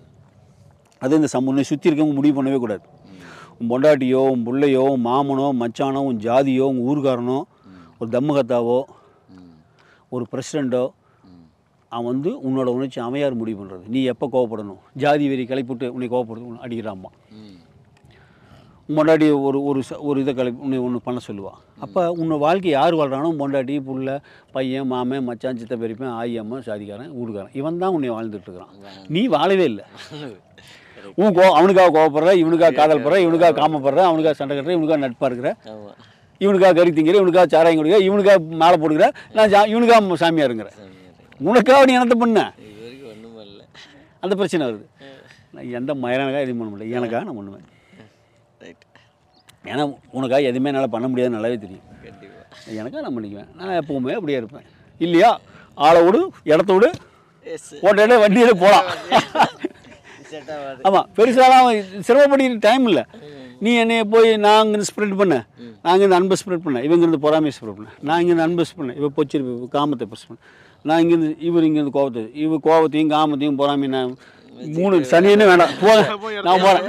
அது இந்த உன்னை சுற்றி இருக்கவங்க முடிவு பண்ணவே கூடாது. உன் பொண்டாட்டியோ, உன் பிள்ளையோ, உன் மாமனோ, மச்சானோ, உன் ஜாதியோ, உங்கள் ஊர்காரனோ, ஒரு தம்மகத்தாவோ, ஒரு பிரசிடெண்ட்டோ, அவன் வந்து உன்னோட உணர்ச்சி அமையார் முடிவு பண்ணுறது. நீ எப்போ கோவப்படணும், ஜாதி வெறி கிளப்பிவிட்டு உன்னை கோவப்படுறது அடிக்கிறாம்மா. பொண்டாட்டி ஒரு இதை ஒன்று பண்ண சொல்லுவாள். அப்போ உன்னை வாழ்க்கை யார் வாழ்கிறானோ பொண்டாட்டி புள்ள பையன் மாமன் மச்சான் சித்த பெரியப்பன் ஆயி அம்மா சாதிக்காரன் வீடுக்காரன் இவன் தான் உன்னை வாழ்ந்துட்டுருக்கிறான். நீ வாழவே இல்லை. அவனுக்காக கோவப்படுற, இவனுக்காக காதல் படுற, இவனுக்காக காமப்படுற, அவனுக்காக சண்டை கட்டுற, இவனுக்காக நட்பாக இருக்கிற, இவனுக்காக கறி திங்கிற, இவனுக்காக சாராயம் குடிக்கிற, இவனுக்காக மாலை போட்டுக்கிற, நான் இவனுக்காக சாமியாக இருக்கிறேன். உனக்காக நீ என்னத்தை பண்ண? அந்த பிரச்சனை வருது. நான் எந்த மயிரானக்காக எதுவும் பண்ண முடியல, எனக்காக நான் பண்ணுவேன். ஏன்னா உனக்காக எதுவுமே என்னால் பண்ண முடியாதுன்னு நல்லாவே தெரியும். எனக்காக நான் பண்ணிக்குவேன். நான் எப்போவுமே அப்படியே இருப்பேன். இல்லையா ஆளை விடு, இடத்த விடு, ஓட்ட வண்டியில் போகலாம். ஆமாம், பெருசாலாம் சிரமப்படி டைம் இல்லை. நீ என்னைய போய் நான் இங்கேருந்து ஸ்ப்ரெட் பண்ணேன், நான் இங்கேருந்து அன்பை ஸ்ப்ரெட் பண்ணேன், இவங்கேருந்து பொறாமையை ஸ்ப்ரெட் பண்ணேன், நான் இங்கேருந்து அன்பை பண்ணேன், இவ பொச்சிருப்பு காமத்தை ப்ரெஸ் பண்ணேன், நான் இங்கேருந்து இங்கேருந்து கோபத்தை, கோபத்தையும் காமத்தையும் பொறாமையும் நான் 3 சனின்னு வேண்டாம் நான் போகிறேன்.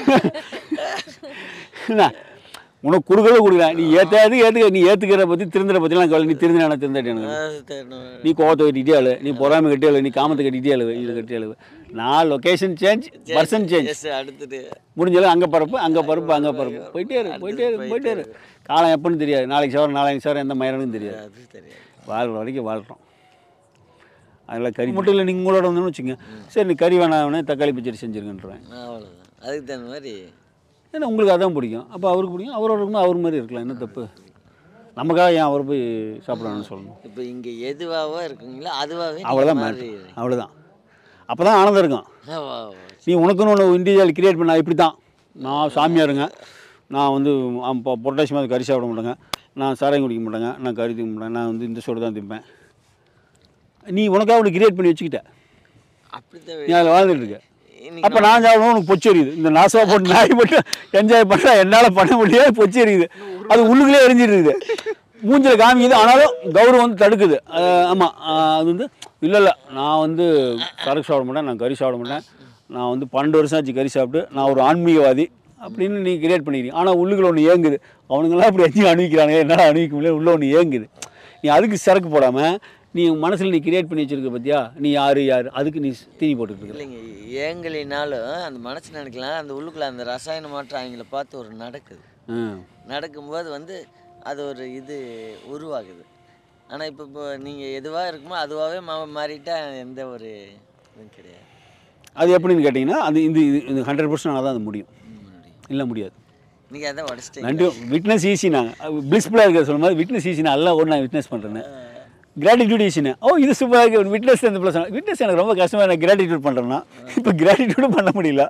என்ன உனக்கு கொடுக்கவே கொடுக்குறேன். நீ ஏற்றுக்க, நீ ஏற்றுக்கிற பற்றி திருந்துற பற்றிலாம் கவலை. நீ திருந்தினா திருந்தாட்டி எனக்கு. நீ கோபத்தை கட்டிகிட்டே அழு, நீ பொறாமை கட்டி அழு, நீ காமத்தை கட்டிகிட்டே அழு, இது கட்டி அழு. நான் லொக்கேஷன் சேஞ்ச், பர்சன் சேஞ்ச். முடிஞ்சாலும் அங்கே பரப்பு, அங்கே பரப்பு, அங்கே பரப்பு, போயிட்டே இரு. காலம் எப்போன்னு தெரியாது. நாளைக்கு சவரம் எந்த மயிரனும் தெரியாது. வாழ்கிற வரைக்கும் வாழ்கிறோம். அதில் கறி மட்டும் இல்லை. நீங்கள் உங்களோட வந்தோன்னு வச்சுங்க, சரி நீ கறி வேணாம் தக்காளி பச்சடி செஞ்சுருக்கேன்றேன். அதுக்கு தகுந்த மாதிரி ஏன்னா உங்களுக்கு அதான் பிடிக்கும். அப்போ அவருக்கு பிடிக்கும், அவரோட இருக்கும்போது அவர் மாதிரி இருக்கலாம். என்ன தப்பு? நமக்காக ஏன் அவர் போய் சாப்பிடணும்னு சொல்லணும்? இப்போ இங்கே எதுவாக இருக்குங்களோ அதுவாகவே அவ்வளோதான் அவ்வளோதான். அப்போ தான் ஆனந்தம் இருக்கும். நீ உனக்குன்னு ஒன்று இண்டிவிஜுவல் கிரியேட் பண்ண. இப்படி தான் நான் சாமியாருங்க, நான் வந்து பொட்டாசி மாதிரி கறி சாப்பிட மாட்டேங்க, நான் சாராயம் குடிக்க மாட்டேங்க, நான் கறி திங்க மாட்டேன், நான் வந்து இந்த சோடு தான் திம்பேன். நீ உனக்காக ஒன்று கிரியேட் பண்ணி வச்சுக்கிட்ட, நீ அதில் வாழ்ந்துட்டு இருக்க. அப்போ நான் சாப்பிடணும் உனக்கு பொச்சு எரியுது. இந்த நாசா போட்டு நாய் போட்டு என்ஜாய் பண்ணால் என்னால் பண்ண முடியாது, பொச்சு எரியுது. அது உள்ளுக்குள்ளே எரிஞ்சிட்டு இருக்குது, மூஞ்சில் காமிக்குது. ஆனாலும் கௌரவம் வந்து தடுக்குது. ஆமாம், அது வந்து இல்லை நான் வந்து சரக்கு சாப்பிட மாட்டேன், நான் கறி சாப்பிட மாட்டேன், நான் வந்து 12 வருஷம் ஆச்சு கறி சாப்பிட்டு, நான் ஒரு ஆன்மீகவாதி அப்படின்னு நீ கிரியேட் பண்ணிக்கிறீங்க. ஆனால் உள்ளுக்குள்ள ஒன்று ஏங்குது. அவனுங்களாம் அப்படி எங்கேயும் அணிவிக்கிறாங்க, என்னால் அணிவிக்க முடியல, உள்ள ஒன்று ஏங்குது. நீ அதுக்கு சரக்கு போடாமல் நீ மனசில் நீ கிரியேட் பண்ணி வச்சுருக்க பார்த்தியா, நீ யார் அதுக்கு நீ தீனி போட்டுருக்கு. இல்லைங்க, ஏங்கலினாலும் அந்த மனசு நினைக்கலாம், அந்த உள்ளுக்குள்ளே அந்த ரசாயன மாற்றம் அவங்கள பார்த்து ஒரு நடக்குது. நடக்கும்போது வந்து அது ஒரு இது உருவாகுது. ஆனால் இப்போ நீங்கள் எதுவாக இருக்குமோ அதுவாகவே மாறிட்டா எந்த ஒரு இதுவும் கிடையாது. அது எப்படின்னு கேட்டிங்கன்னா, அது இந்த 100% தான் அது முடியும். இல்லை முடியாது. நீங்கள் அதான் உடச்சிட்டு நன்றி. Witness easy. நாங்கள் பிளிஸ்ஃபுல்லாக இருக்கிற சொல்லும் போது விட்னஸ் ஈஸி. நான் எல்லாம் நான் விட்னஸ் பண்ணுறேன்னு கிராட்டிடியூட் ஈஸின்னு. இது சூப்பராக இருக்குது. விட்னஸ் இந்த ப்ளஸ் விட்னஸ் எனக்கு ரொம்ப கஷ்டமாக, நான் கிராட்டிடியூட் பண்ணுறேன்னா இப்போ கிராட்டிடியூடும் பண்ண முடியல.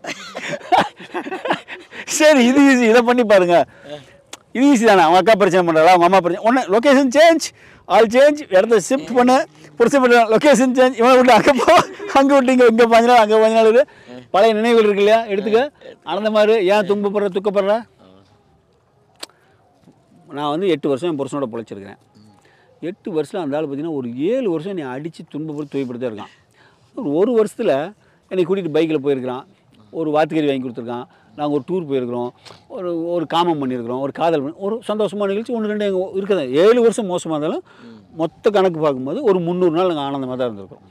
சரி, இது ஈஸி, இதை பண்ணி பாருங்கள். இது ஈஸி தானே. அவங்க அக்கா பிரச்சனை பண்ணுறா, அவங்க அம்மா பிரச்சனை, ஒன்று லொக்கேஷன் சேஞ்ச், ஆல் சேஞ்ச், இடத்த ஷிஃப்ட் பண்ண, புரிச்சு பண்ண, லொக்கேஷன் சேஞ்ச், இவனை விட்டு அங்கே போ, அங்கே விட்டு இங்கே 5 நாள், அங்கே 5 நாள் இது. பழைய நினைவுகள் இருக்கு இல்லையா, எடுத்துக்க. அந்த மாதிரி ஏன் துக்கப்படுற. நான் வந்து 8 வருஷம் என் புருஷனோட பிழைச்சிருக்கிறேன். 8 வருஷத்தில் அந்த ஆள் பார்த்தீங்கன்னா ஒரு 7 வருஷம் என்னை அடித்து துன்பப்படுத்தி துவைப்படுத்தே இருக்கான். ஒரு வருஷத்தில் என்னை கூட்டிகிட்டு பைக்கில் போயிருக்கிறான், ஒரு வாத்துக்கறி வாங்கி கொடுத்துருக்கான், நாங்கள் ஒரு டூர் போயிருக்கிறோம், ஒரு காமம் பண்ணியிருக்கிறோம், ஒரு காதல் பண்ணி, ஒரு சந்தோஷமான நிகழ்ச்சி 1-2 எங்கள் இருக்குது. 7 வருஷம் மோசமாக இருந்தாலும் மொத்த கணக்கு பார்க்கும்போது ஒரு 300 நாள் நாங்கள் ஆனந்தமாக தான் இருந்திருக்கோம்.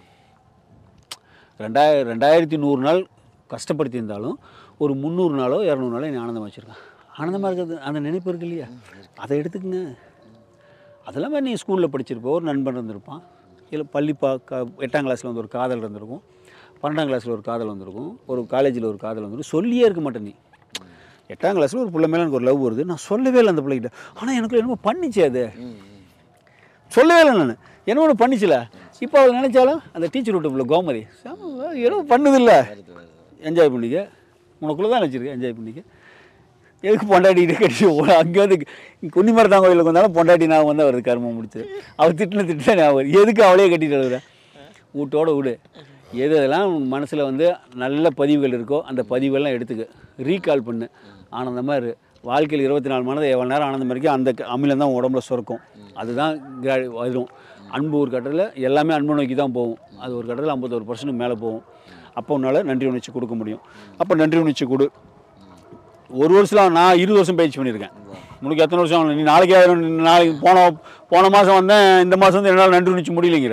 2100 நாள் கஷ்டப்படுத்தியிருந்தாலும் ஒரு 300 நாளோ 200 நாளோ என்னை ஆனந்தமாக வச்சுருக்கேன். ஆனந்தமாக இருக்கிறது அந்த நினைப்பு இருக்கு இல்லையா, அதை எடுத்துக்கங்க. அதெல்லாம் நீ ஸ்கூலில் படிச்சிருப்போம், ஒரு நண்பன் இருந்திருப்பான், இல்லை 8ஆம் கிளாஸில் வந்து ஒரு காதல் இருந்திருக்கும், 12ஆம் கிளாஸில் ஒரு காதல் வந்திருக்கும், ஒரு காலேஜில் ஒரு காதல் வந்துருக்கும். சொல்லியே இருக்க மாட்டேன். நீ 8ஆம் கிளாஸில் ஒரு பிள்ளை மேலே எனக்கு ஒரு லவ் வருது, நான் சொல்லவே இல்லை அந்த பிள்ளைகிட்ட. ஆனால் எனக்கு என்னமோ பண்ணிச்சு, அது சொல்லவே இல்லை. நான் என்ன ஒன்று பண்ணிச்சில. இப்போ அவள் நினச்சாலும் அந்த டீச்சர் விட்ட பிள்ளை கோமதி ஏதோ பண்ணுதில்லை, என்ஜாய் பண்ணிக்க, உனக்குள்ளே தான் நினச்சிருக்கேன், என்ஜாய் பண்ணிக்க. எதுக்கு பொண்டாட்டிகிட்ட கட்டி அங்கே வந்து குன்னிமரத்தான் கோயிலுக்கு வந்தாலும் பொண்டாட்டி நான் வந்து அவருக்கு கருமம் முடிச்சு அவர் திட்டின நான் எதுக்கு அவளையே கட்டிட்டு வருவேன். வீட்டோட விடு. எது அதெல்லாம் மனசில் வந்து நல்ல பதிவுகள் இருக்கோ அந்த பதிவுகள்லாம் எடுத்துக்க, ரீகால் பண்ணு, ஆனந்தமாக இரு. வாழ்க்கையில் 24 மணி நேரம் எவ்வளோ நேரம் ஆனந்தமாக இருக்கோ அந்த அமிலம் தான் உடம்புல சுரக்கும். அதுதான் வரும். அன்பு ஒரு கட்டத்தில் எல்லாமே அன்பு நோக்கி தான் போகும். அது ஒரு கட்டத்தில் 51% மேலே போகும். அப்போ உன்னால் நன்றி உணர்ச்சி கொடுக்க முடியும். அப்போ நன்றி உணர்ச்சி கொடு. ஒரு வருஷம் நான் 20 வருஷம் பயிற்சி பண்ணியிருக்கேன். உனக்கு எத்தனை வருஷம்? நீ நாளைக்கு போன மாதம் வந்தேன், இந்த மாதம் வந்து என்னால் நன்றி உணர்ச்சி முடியலைங்கிற.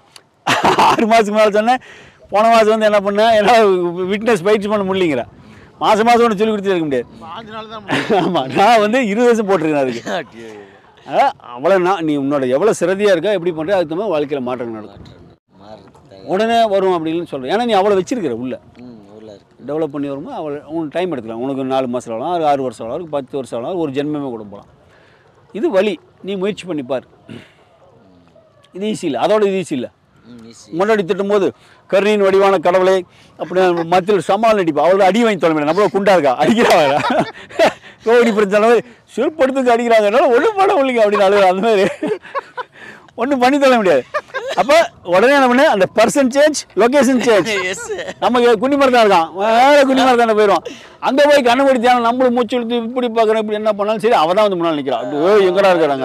6 மாதத்துக்கு மேலே சொன்னேன், போன மாதம் வந்து என்ன பண்ணேன், என்னால் விட்னஸ் பயிற்சி பண்ண முடியலைங்கிற. மாதம் ஒன்று சொல்லி கொடுத்து இருக்க முடியாது. 5 நாள் தான். ஆமாம், நான் வந்து 20 வருஷம் போட்டிருக்கேன் அதுக்கு. அவ்வளோ நீ உன்னோட எவ்வளோ சிரதியாக இருக்கா எப்படி பண்ணுற அதுக்கு தகுந்த வாழ்க்கையில் மாற்றம் நடக்கும். உடனே வரும் அப்படின்னு சொல்கிறேன். ஏன்னா நீ அவ்வளோ வச்சிருக்கிற உள்ள டெவலப் பண்ணி வரும்போது உனக்கு டைம் எடுத்துக்கலாம். உனக்கு 4 மாதம் ஆகலாம், 6 வருஷம் ஆகலாம், 10 வருஷம் ஆகலாம், ஒரு ஜென்மமே கூட போகலாம். இது வழி, நீ முயற்சி பண்ணிப்பார். இது ஈஸி இல்லை, அதோட இது ஈஸி இல்லை. முன்னாடி திட்டும் போது கருணியின் வடிவான கடவுளை அப்படி மத்தியில் சமாளம் நடிப்பா. அவளோட அடி வாங்கி தொலை முடியாது. நம்மள குண்டா இருக்கா அடிக்கிறாங்க, கோடி பிரச்சனை சிறுப்படுத்துக்கு அடிக்கிறாங்க, ஒன்றும் பண்ண முடியல அப்படின்னு அழுகுற. அந்த மாதிரி ஒன்றும் பண்ணி தர முடியாது. அப்போ உடனே என்ன பண்ண, அந்த பர்சன் சேஞ்ச், லொக்கேஷன் சேஞ்ச். நம்ம குன்னிமரம் தான் இருக்கான், வேறு குன்னிமரம் தானே போயிடுவோம். அங்கே போய் கண்ணு முடித்தாலும் நம்மளும் மூச்சு இழுத்து இப்படி பார்க்குறோம், இப்படி என்ன பண்ணாலும் சரி அவள் தான் வந்து முன்னால் நிற்கிறான். அப்படி எங்கடா இருக்கிறாங்க.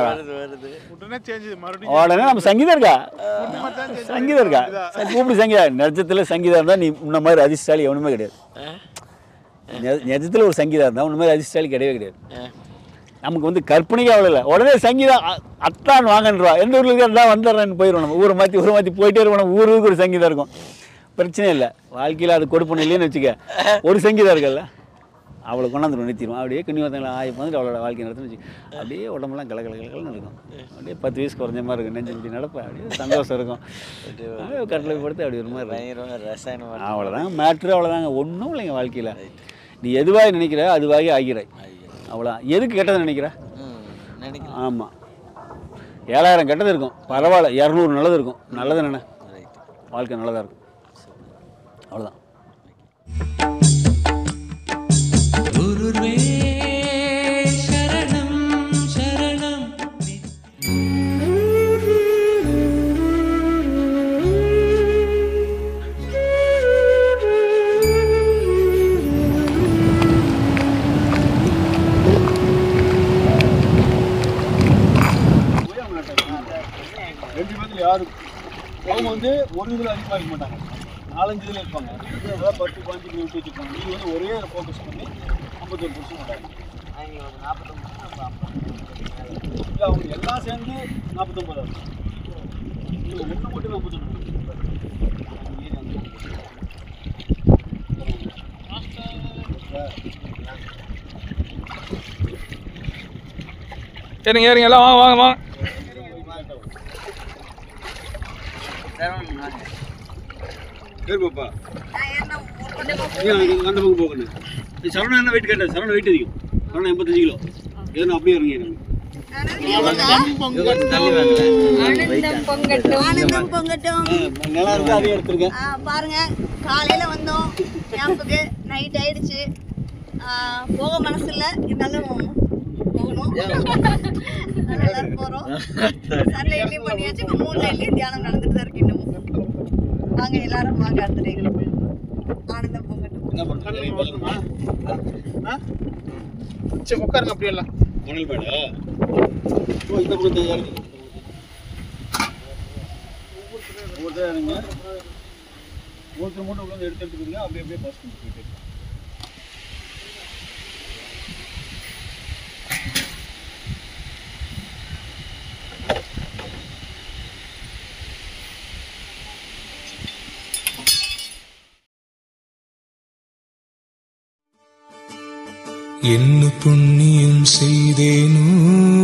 உடனே நம்ம சங்கீதம் இருக்கா, சங்கீதம் இருக்கா, கூப்பிடு சங்கீதா. நிஜத்தில் சங்கீதம் இருந்தால் நீ உன்ன மாதிரி அதிர்ஷ்டாலி எவனுமே கிடையாது. நிஜத்தில் ஒரு சங்கீதம் இருந்தால் உன்ன மாதிரி அதிர்ஷ்டாலி கிடையவே கிடையாது. நமக்கு வந்து கற்பனைக்கு அவ்வளோ இல்லை. உடனே சங்கீதம் அத்தான் வாங்கன்றா, எந்த ஊரில் இருக்கா வந்துடுறேன்னு போயிடுவோம். நம்ம ஊரை மாற்றி போயிட்டே இருக்கோம். நம்ம ஊருக்கு ஒரு சங்கீதம் இருக்கும், பிரச்சனை இல்லை. வாழ்க்கையில் அது கொடுப்பணும் இல்லைன்னு வச்சுக்க, ஒரு சங்கீதம் இருக்குல்ல, அவளை கொண்டாந்து நிறுத்திடுவோம். அப்படியே கன்னிவரத்தங்களை ஆய்ப்பு வந்துட்டு அவளோட வாழ்க்கை நடத்துன்னு வச்சு அப்படியே உடம்புலாம் கலக்கலன்னு இருக்கும். அப்படியே 10 வயசு குறைஞ்ச மாதிரி இருக்கும், நெஞ்சு நடப்பேன். அப்படியே சந்தோஷம் இருக்கும். கட்டில் படுத்து அப்படி ஒரு மாதிரி ரசாயனம். அவ்வளோதாங்க மேட்ரு, அவ்வளோதாங்க. ஒன்றும் இல்லைங்க வாழ்க்கையில். நீ எதுவாக நினைக்கிற அதுவாகி ஆகிறாய். அவ்வளோ. எதுக்கு கெட்டதை நினைக்கிற? ஆமாம், 7000 கெட்டது இருக்கும், பரவாயில்ல 200 நல்லது இருக்கும். நல்லது நினை, வாழ்க்கை நல்லதாக இருக்கும். அவ்வளோதான். குருவே சரணம் சரணம். யாரும் அவங்க வந்து ஒரு இதில் அதிகமாக இருக்க மாட்டாங்க, 4-5 இதில் இருப்பாங்க. 10-15 நிமிஷம் வச்சுருப்பாங்க. நீ வந்து ஒரே ஃபோக்கஸ் பண்ணி 51% மாட்டாங்க. இல்லை அவங்க எல்லாம் சேர்ந்து 49 ஆகும். இல்லை ஒன்று மட்டும் 51. சரிங்க ஏறிங்க எல்லாம் வாங்க வாங்க வாங்க. பாப்பா அந்த பக்கம் போகணும். சரவணன் என்ன வெயிட் கேட்டேன், சரவணன் வெயிட் அதிகம். சரவணன் 85 கிலோ. ஏன்னா அப்படியே இறங்கிடுங்க. நல்லா இருக்கு, அதே எடுத்துருக்கேன். பாருங்க, காலையில வந்தோம் கேம்புக்கு, நைட் ஆயிடுச்சு. போக மனசு இல்லை, இருந்தாலும் போகணும். எல்லாரும் போறோம். சன்லைட்லயும் பண்ணியாச்சு, இப்போ 3 லைட்லயும் தியானம் நடந்துட்டு தான் இருக்கு. இன்னும் வாங்க எல்லாரும் வாங்க, அடுத்த ஆனந்தம் பொங்கட்டும். என்ன பண்ணுறீங்க? சரி உட்காருங்க. அப்படி எல்லாம் மணல் மேடா இந்த கொடுத்து ஒவ்வொருத்தருங்க ஒவ்வொருத்தர் மட்டும் உட்காந்து எடுத்துக்கிட்டுங்க. அப்படியே பாஸ் பண்ணி போயிட்டு என்ன புண்ணியம் செய்தேனோ